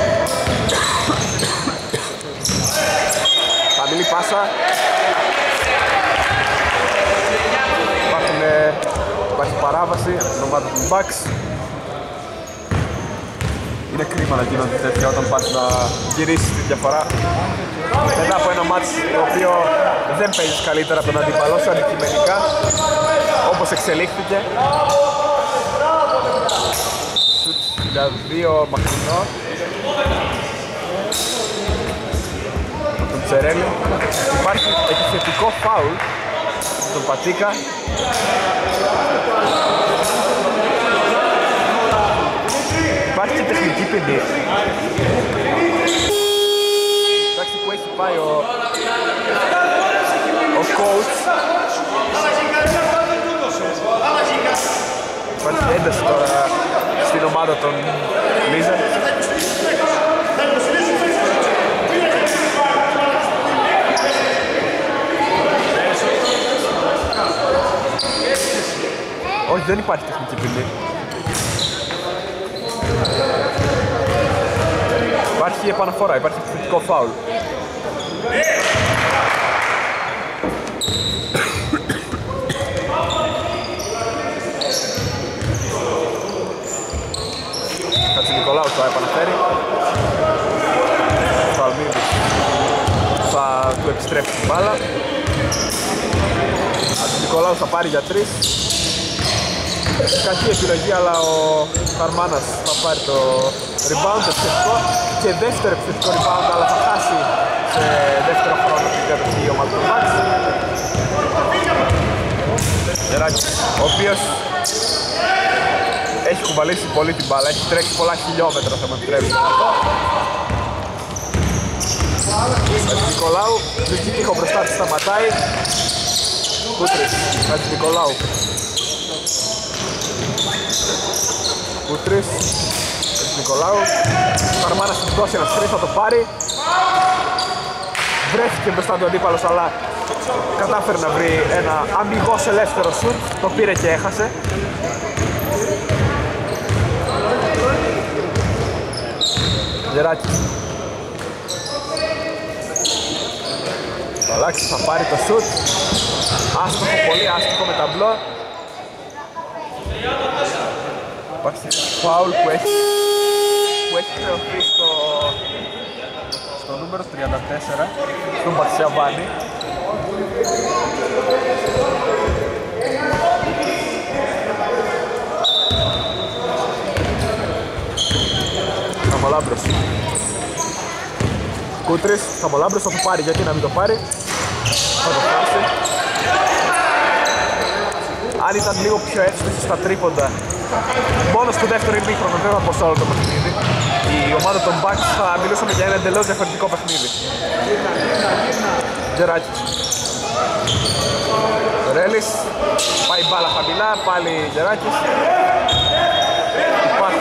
Χαμηλή πάσα. Υπάρχει παράβαση από την ομάδα του Bucks. Είναι κρίμα να γίνονται τέτοια όταν πας να γυρίσεις τη διαφορά μετά από ένα μάτς μάτς το οποίο δεν παίζεις καλύτερα από τον αντίπαλο σου αντικειμενικά, όπως εξελίχθηκε. Σουτ 62 μακρινό από τον Τσερέλη. Υπάρχει επιθετικό φάουλ στον Πατίκα. Υπάρχει και τεχνική ποινή. Εντάξει που έχει πάει ο coach. Υπάρχει ένταση τώρα στην ομάδα των Λίζα. Όχι, δεν υπάρχει τεχνική ποινή. Υπάρχει επαναφορά, υπάρχει επιθετικό φάουλ. Νικολάου θα επαναφέρει. Φαλμίδης θα του επιστρέψει την μπάλα. Νικολάου θα πάρει για 3. Κακή επιλογή, αλλά ο Χαρμάνας θα πάρει το rebound επιθετικό και δεύτερο επιθετικό rebound, αλλά θα χάσει σε δεύτερο χρόνο την κατοχή η ομάδα του Max. Γεράκης, ο οποίος έχει κουβαλήσει πολύ την μπάλα, έχει τρέξει πολλά χιλιόμετρα, θα με επιτρέψει αυτό. Νικολάου, βρίσκει τείχο μπροστά της, σταματάει. Κούτρης, Νικολάου. Κούτρης, Νικολάου. Καρμάνας του δώσει ένα στρί, θα το πάρει. Βρέθηκε μπροστά του αντίπαλος, αλλά κατάφερε να βρει ένα αμιγώς ελεύθερο σουτ. Το πήρε και έχασε. Γεράκης. Το αλλάξει, θα πάρει το σουτ. Άστοχο, πολύ άστοχο με ταμπλό. Υπάρχει φάουλ που έχει χρεωθεί στο νούμερο 34, στον Παξιαβάνη. Θαμολάμπρος. Κούτρης, Θαμολάμπρος θα το πάρει, γιατί να μην το πάρει. Θα το χάσει. Αν ήταν λίγο πιο εύστοχη στα τρίποντα, μόνο στο δεύτερο ημίχρονο, δεν θα πω σε όλο το παιχνίδι, η ομάδα των Bucks θα μιλούσαμε για ένα εντελώς διαφορετικό παιχνίδι. Γεράκης. Ρέλης, πάει μπάλα χαμηλά, πάλι Γεράκης. Υπάρχουν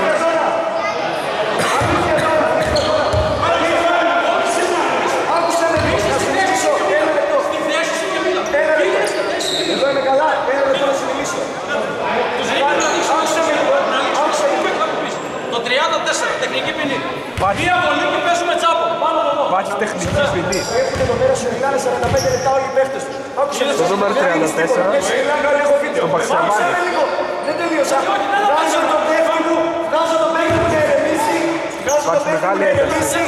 το 34, τεχνική ποινή. Μία βολή και παίζουμε τσάπο. Υπάρχει τεχνική ποινή. Έχουν το μέρος σου, μιλάνε 45 λεπτά όλοι οι παίχτες τους. Το νούμερο 34, στον Παξιαβάνη. Δεν τελείωσα. Βγάζω τον παίχτη μου, βγάζω τον παίχτη μου για ερεμίση. Βγάζω τον παίχτη μου για ερεμίση.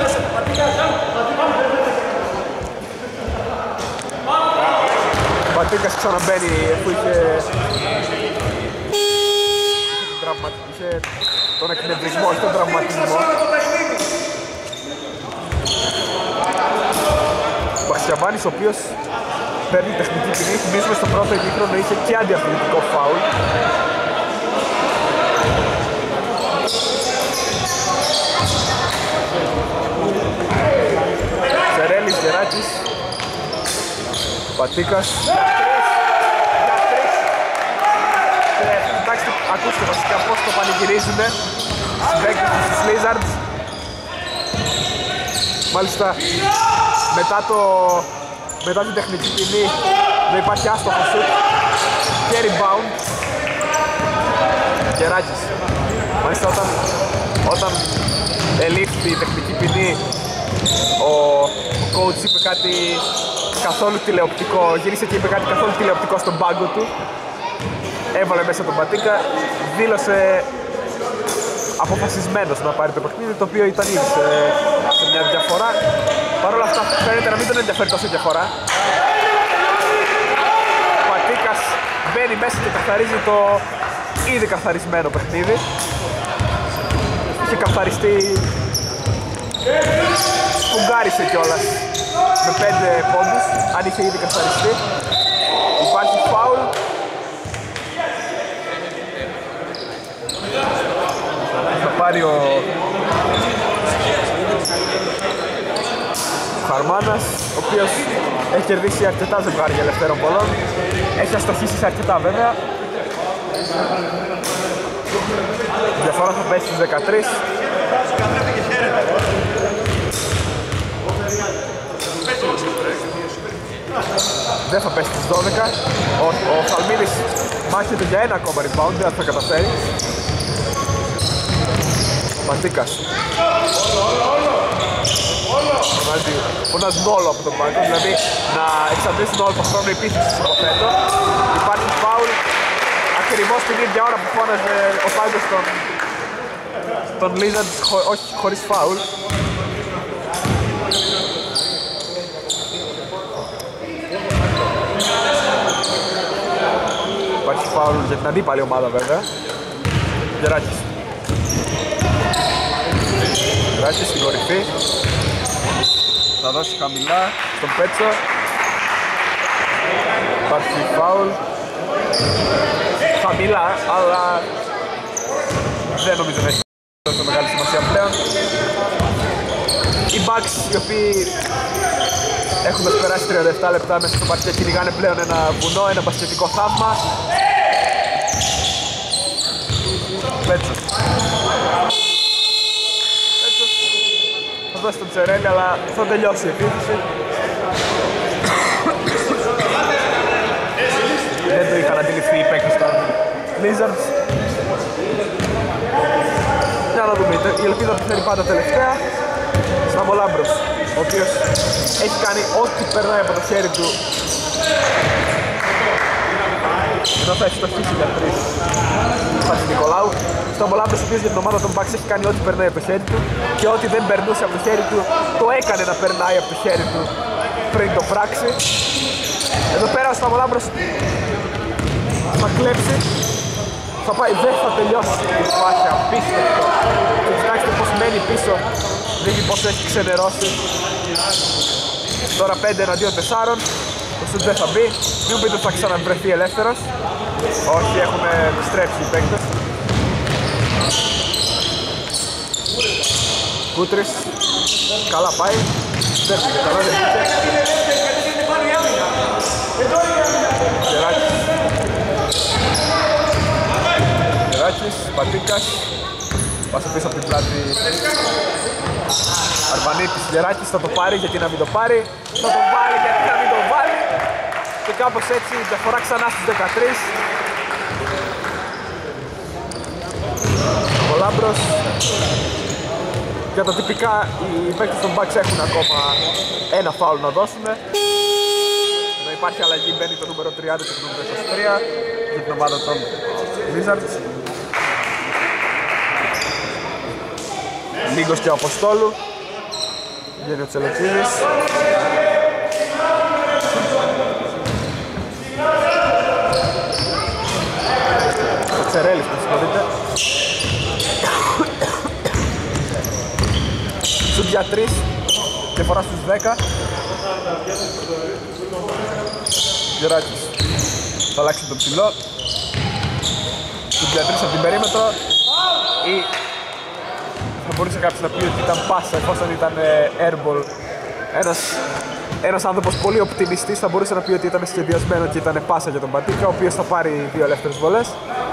Πατίκας ξαναμπαίνει που είχε τον εκνευρισμό, όχι τον τραυματισμό. Ο Παξιαβάνης, ο οποίος παίρνει τεχνική ποινή, θυμίζουμε στο πρώτο ημίχρονο είχε και αντιαθλητικό φάουλ. Σερέλης, Γεράκης, Πατίκας. Εντάξει, ακούστε βασικά πώς το πανηγυρίζουνε συμπαίκτες της Lizards. Μάλιστα μετά την τεχνική ποινή δεν υπάρχει άστοχο σουτ και rebound. Γεράκης. Μάλιστα όταν ελήφθη η τεχνική ποινή, ο coach είπε κάτι καθόλου τηλεοπτικό, γύρισε και είπε κάτι καθόλου τηλεοπτικό στον πάγκο του. Έβαλε μέσα τον Πατίκα, δήλωσε αποφασισμένος να πάρει το παιχνίδι, το οποίο ήταν ήδη σε μια διαφορά. Παρ' όλα αυτά φαίνεται να μην τον ενδιαφέρει τόσο διαφορά. Ο Πατίκας μπαίνει μέσα και καθαρίζει το ήδη καθαρισμένο παιχνίδι. Είχε καθαριστεί, φουγκάρισε κιόλας με 5 πόντους, αν είχε ήδη καθαριστεί. Υπάρχει φάουλ. Θα πάρει ο Χαρμάνας, ο οποίος έχει κερδίσει αρκετά ζευγάρια ελευθέρων πολλών. Έχει αστοχήσει σε αρκετά βέβαια. Η διαφορά θα πέσει στους 13. Δεν θα πέσει στις 12. Ο Φαλμίδης μάχεται για ένα ακόμα rebound, δεν θα καταφέρει. Πατίκας. Φωνάζουν όλο από τον πάγκο, δηλαδή να εξαντλήσουν όλο τον χρόνο επίθεσης, υποθέτω. Υπάρχει φάουλ ακριβώς την ίδια ώρα που φώναζε ο πάγκος τον Lizards, όχι χωρίς φάουλ. Υπάρχει φάουλ για την αντίπαλη ομάδα βέβαια. Γεράκης. Γεράκης στην κορυφή. Θα δώσει χαμηλά στον Πέτσο. Υπάρχει φάουλ. Χαμηλά, αλλά δεν νομίζω να έχει τόσο μεγάλη σημασία πλέον. Οι Bucks, οι οποίοι έχοντας περάσει 37 λεπτά μέσα στο παρκέ, κυνηγάνε πλέον ένα βουνό, ένα μπασκετικό θαύμα. Πέτσος. Θα δώσει τον Τσερέλη, αλλά θα τελειώσει η επίθεση. Δεν το είχαν αντιληφθεί οι παίκτες των Lizards. Για να δούμε, η ελπίδα που φέρει πάντα τελευταία. Σταυρολάμπρος, ο οποίος έχει κάνει ό,τι περνάει από το χέρι του. Εδώ θα έχει στοχίσει για 3 Πάση Νικολάου. Σταυρολάμπρος, ο οποίος για την ομάδα των Bucks έχει κάνει ό,τι περνάει από το χέρι του και ό,τι δεν περνούσε από το χέρι του το έκανε να περνάει από το χέρι του πριν το πράξει. Εδώ πέρα ο Σταυρολάμπρος θα κλέψει, θα πάει, δεν θα τελειώσει η φάση, απίστευτο. Και κοιτάξτε πως μένει πίσω, δείχνει πως έχει ξενερώσει. Τώρα 5 εναντίον 4, το σουτ δεν θα μπει, μην πείτε ότι θα ξαναβρεθεί ελεύθερος. Όχι, έχουν επιστρέψει οι παίκτες. Κούτρης, καλά πάει, δεν πήγε καλά, δεν πήγε. Γεράκης, Πατίκας, πάσα πίσω από την πλάτη. Αρβανίτης, Γεράκης θα το πάρει, γιατί να μην το πάρει. Θα το βάλει, γιατί να μην το βάλει. Και κάπως έτσι η διαφορά ξανά στους 13. Ο Λάμπρος. Για τα τυπικά οι παίκτες των Bucks έχουν ακόμα ένα φάουλ να δώσουν. Εδώ υπάρχει αλλαγή, μπαίνει το νούμερο 30 και το νούμερο 23 για την ομάδα των Lizards. Λίγος και ο Αποστόλου. Βγαίνει ο Τσελοτσίδης. Ο Τσερέλης, που συγχωρείτε. Σουτ για 3, διαφορά στους 10. Γεράκης θα αλλάξει το ψηλό. Σουτ για 3 από την περίμετρο. Ή θα μπορούσε κάποιος να πει ότι ήταν πάσα εφόσον ήταν airball. Ένας άνθρωπος πολύ οπτιμιστής θα μπορούσε να πει ότι ήταν σχεδιασμένο και ήταν πάσα για τον Πατίκα, ο οποίος θα πάρει 2 ελεύθερες βολές.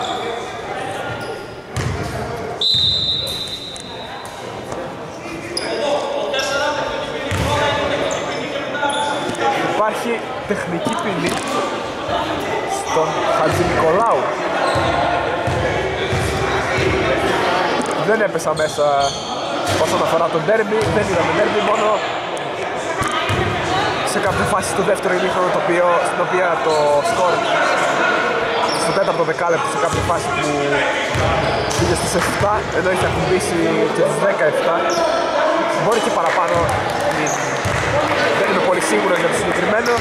Υπάρχει τεχνική ποινή στον Χατζη Νικολάου. Δεν έπεσα μέσα όσον αφορά τον ντέρμπι, δεν είδαμε ντέρμπι, μόνο σε κάποια φάση στο δεύτερο ημίχρονο, στην οποία το σκορ στο τέταρτο δεκάλεπτο σε κάποια φάση που πήγε στους 7, ενώ είχε ακουμπήσει και τους 17. Μπορεί και παραπάνω, δεν είμαι πολύ σίγουρος για το συγκεκριμένο.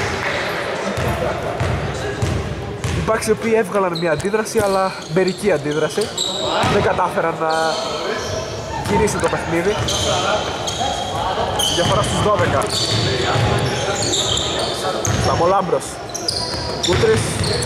Οι Bucks οι οποίοι έβγαλαν μια αντίδραση, αλλά μερική αντίδραση. Δεν κατάφεραν να γυρίσουν το παιχνίδι. Διαφορά στους 12. Σταμολάμπρος, Κούτρης.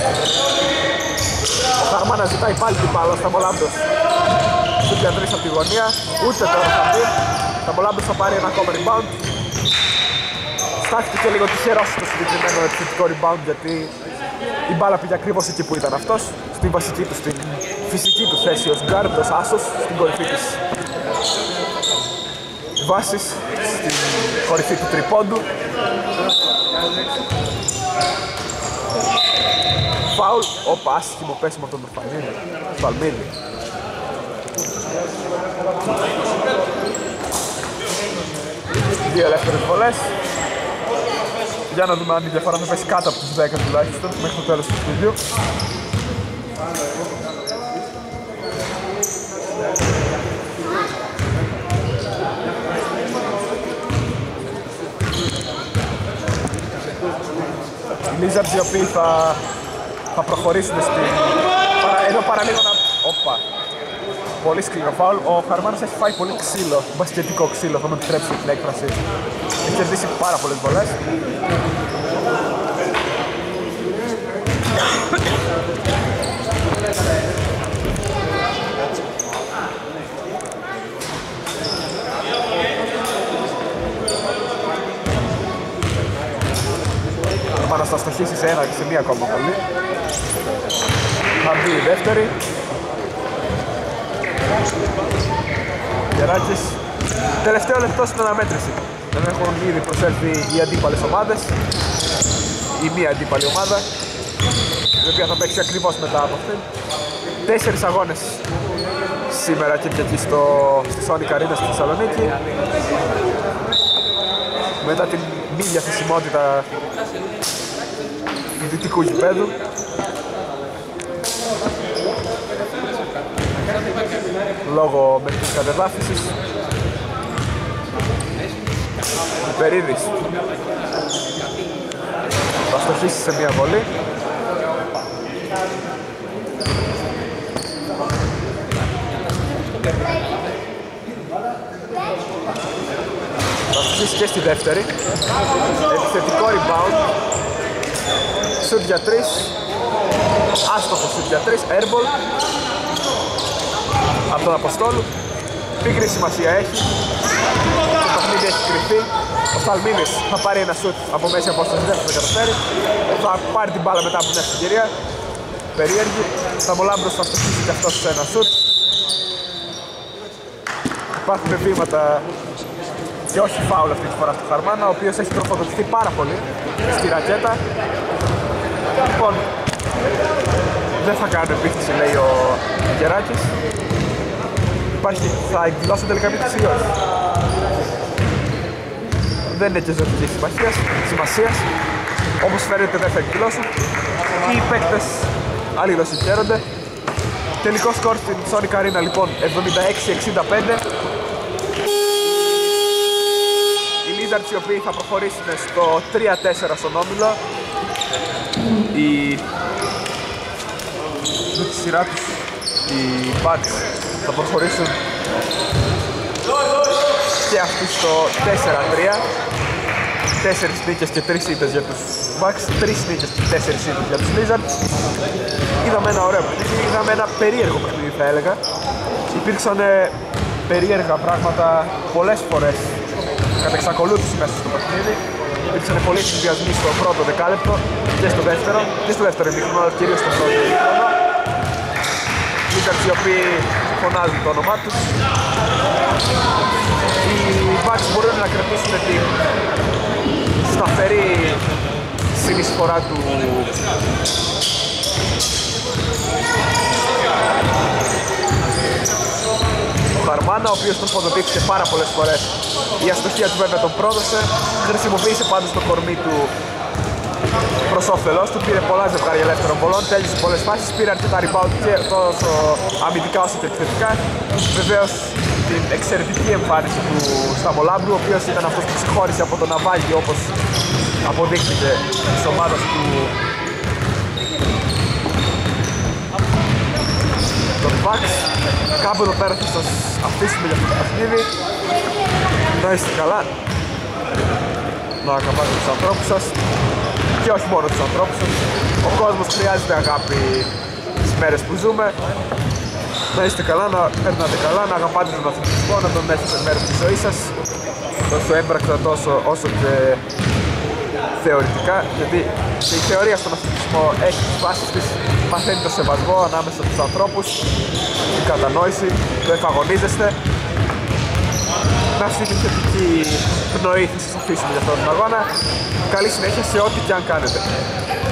Ο Χαρμάνας ζητάει πάλι την μπάλα, ο Σταμολάμπρος. Σουτ για 3 από τη γωνία, ούτε τώρα θα μπει. Ο Σταμολάμπρος θα πάρει ένα ακόμα rebound. Στάχθηκε λίγο τυχερός στο συγκεκριμένο επιθετικό rebound, γιατί η μπάλα πήγε ακριβώς εκεί που ήταν αυτός, στην βασική του, στην φυσική του θέση ως guard, ως άσος, στην κορυφή της βάσης, στην κορυφή του τριπόντου. Φάουλ, όπα, άσχημο πέσιμο από τον Φαλμίδη. Δύο ελεύθερες βολές. Για να δούμε αν η διαφορά θα πέσει κάτω από τους 10 τουλάχιστον μέχρι το τέλος του βίντεο. Οι Lizards οι οποίοι θα προχωρήσουν στην... Εδώ παραλίγο να... Όπα. Πολύ σκληρό φάουλ. Ο Χαρμάνας έχει φάει πολύ ξύλο, μπασκετικό ξύλο, θα μου επιτρέψει την έκφραση. Έχει κερδίσει πάρα πολλές βολές. Ο Χαρμάνας θα στοχίσει σε μία ακόμα βολή. Θα μπει η δεύτερη. Γεράκης, τελευταίο λεπτό στην αναμέτρηση. Δεν έχουν ήδη προσέλθει οι αντίπαλες ομάδες, η μία αντίπαλη ομάδα, η οποία θα παίξει ακριβώς μετά από αυτήν. 4 αγώνες σήμερα και εκεί στη Sonic Arena στη Θεσσαλονίκη. Μετά την μη διαθεσιμότητα του δυτικού γηπέδου. Λόγω μερικής κατεδάφισης. Περίδης θα στοχίσει σε μια βολή. Θα στοχίσει και στη δεύτερη. Επιθετικό rebound. Σουτ για 3. Άστοχο σουτ για 3. Airball από τον Αποστόλου. Πίκρη σημασία έχει. Το παιχνίδι έχει κρυφθεί. Ο Σαλμίνης θα πάρει ένα σουτ από μέση απόσταση, δεν θα καταφέρει. Θα πάρει την μπάλα μετά από μια συγκυρία. Περίεργη. Σταμολάμπρος θα στοχίσει και αυτός σε ένα σουτ. Υπάρχουν βήματα και όχι φάουλ αυτή τη φορά στο Χαρμάνα, ο οποίος έχει τροφοδοτηθεί πάρα πολύ στη ρακέτα. Λοιπόν, δεν θα κάνω επίθεση, λέει ο Γεράκης. Θα εκδηλώσουν τελικά επίθεση ή όχι. Δεν είναι και ζωτική σημασίας. Όπως φαίνεται δεν θα εκδηλώσουν. Οι παίκτες αλληλοσυγχαίρονται. Τελικό σκορ στην Sonic Arena λοιπόν 76-65. Οι Lizards οι οποίοι θα προχωρήσουν στο 3-4 στον όμιλο. Με τη σειρά τους οι Bucks θα προχωρήσουν και αυτοί στο 4-3. 4 νίκες και 3 ήττες για τους Bucks, 3 νίκες και 4 ήττες για τους Lizards. Είδαμε ένα ωραίο παιχνίδι, είδαμε ένα περίεργο παιχνίδι θα έλεγα. Υπήρξαν περίεργα πράγματα πολλές φορές κατά εξακολούθηση μέσα στο παιχνίδι. Υπήρξαν πολλοί συνδυασμοί στο πρώτο δεκάλεπτο και στο δεύτερο ημίχρονο, αλλά κυρίως στο πρώτο ημίχρονο. Lizards οι οποίοι φωνάζουν το όνομά τους. Οι Bucks μπορούν να κρατήσουν την σταθερή συνεισφορά του Χαρμάνα, ο οποίος τον φωτοτήθηκε πάρα πολλές φορές. Η αστοχία του βέβαια τον πρόδωσε. Χρησιμοποίησε πάντως το κορμί του προς όφελός του, πήρε πολλά ζευγάρια ελεύθερων βολών, τέλειωσε πολλές φάσεις, πήρε αρκετά rebound και τόσο αμυντικά όσο και επιθετικά. Βεβαίως την εξαιρετική εμφάνιση του Σταμολάμπρου, ο οποίος ήταν αυτός που ξεχώρισε από τον Ναβάγη, όπως αποδείχθηκε της ομάδας του τον Bucks. Κάπου εδώ πέρα θα σας αφήσουμε για αυτό το παιχνίδι. Να είστε καλά, να αγαπάτε τους ανθρώπους σας και όχι μόνο τους ανθρώπους σας. Ο κόσμος χρειάζεται αγάπη τις μέρες που ζούμε. Να είστε καλά, να περνάτε καλά, να αγαπάτε τον αθλητισμό, να τον έχετε μέρος της ζωής σας, τόσο έμπρακτα τόσο όσο και θεωρητικά, γιατί και η θεωρία στον αθλητισμό έχει τις βάσεις της, μαθαίνει το σεβασμό ανάμεσα στους ανθρώπους, την κατανόηση, το εφαγωνίζεστε. Με αυτή την θετική πνοή θα σας αφήσουμε για αυτόν τον αγώνα. Καλή συνέχεια σε ό,τι και αν κάνετε.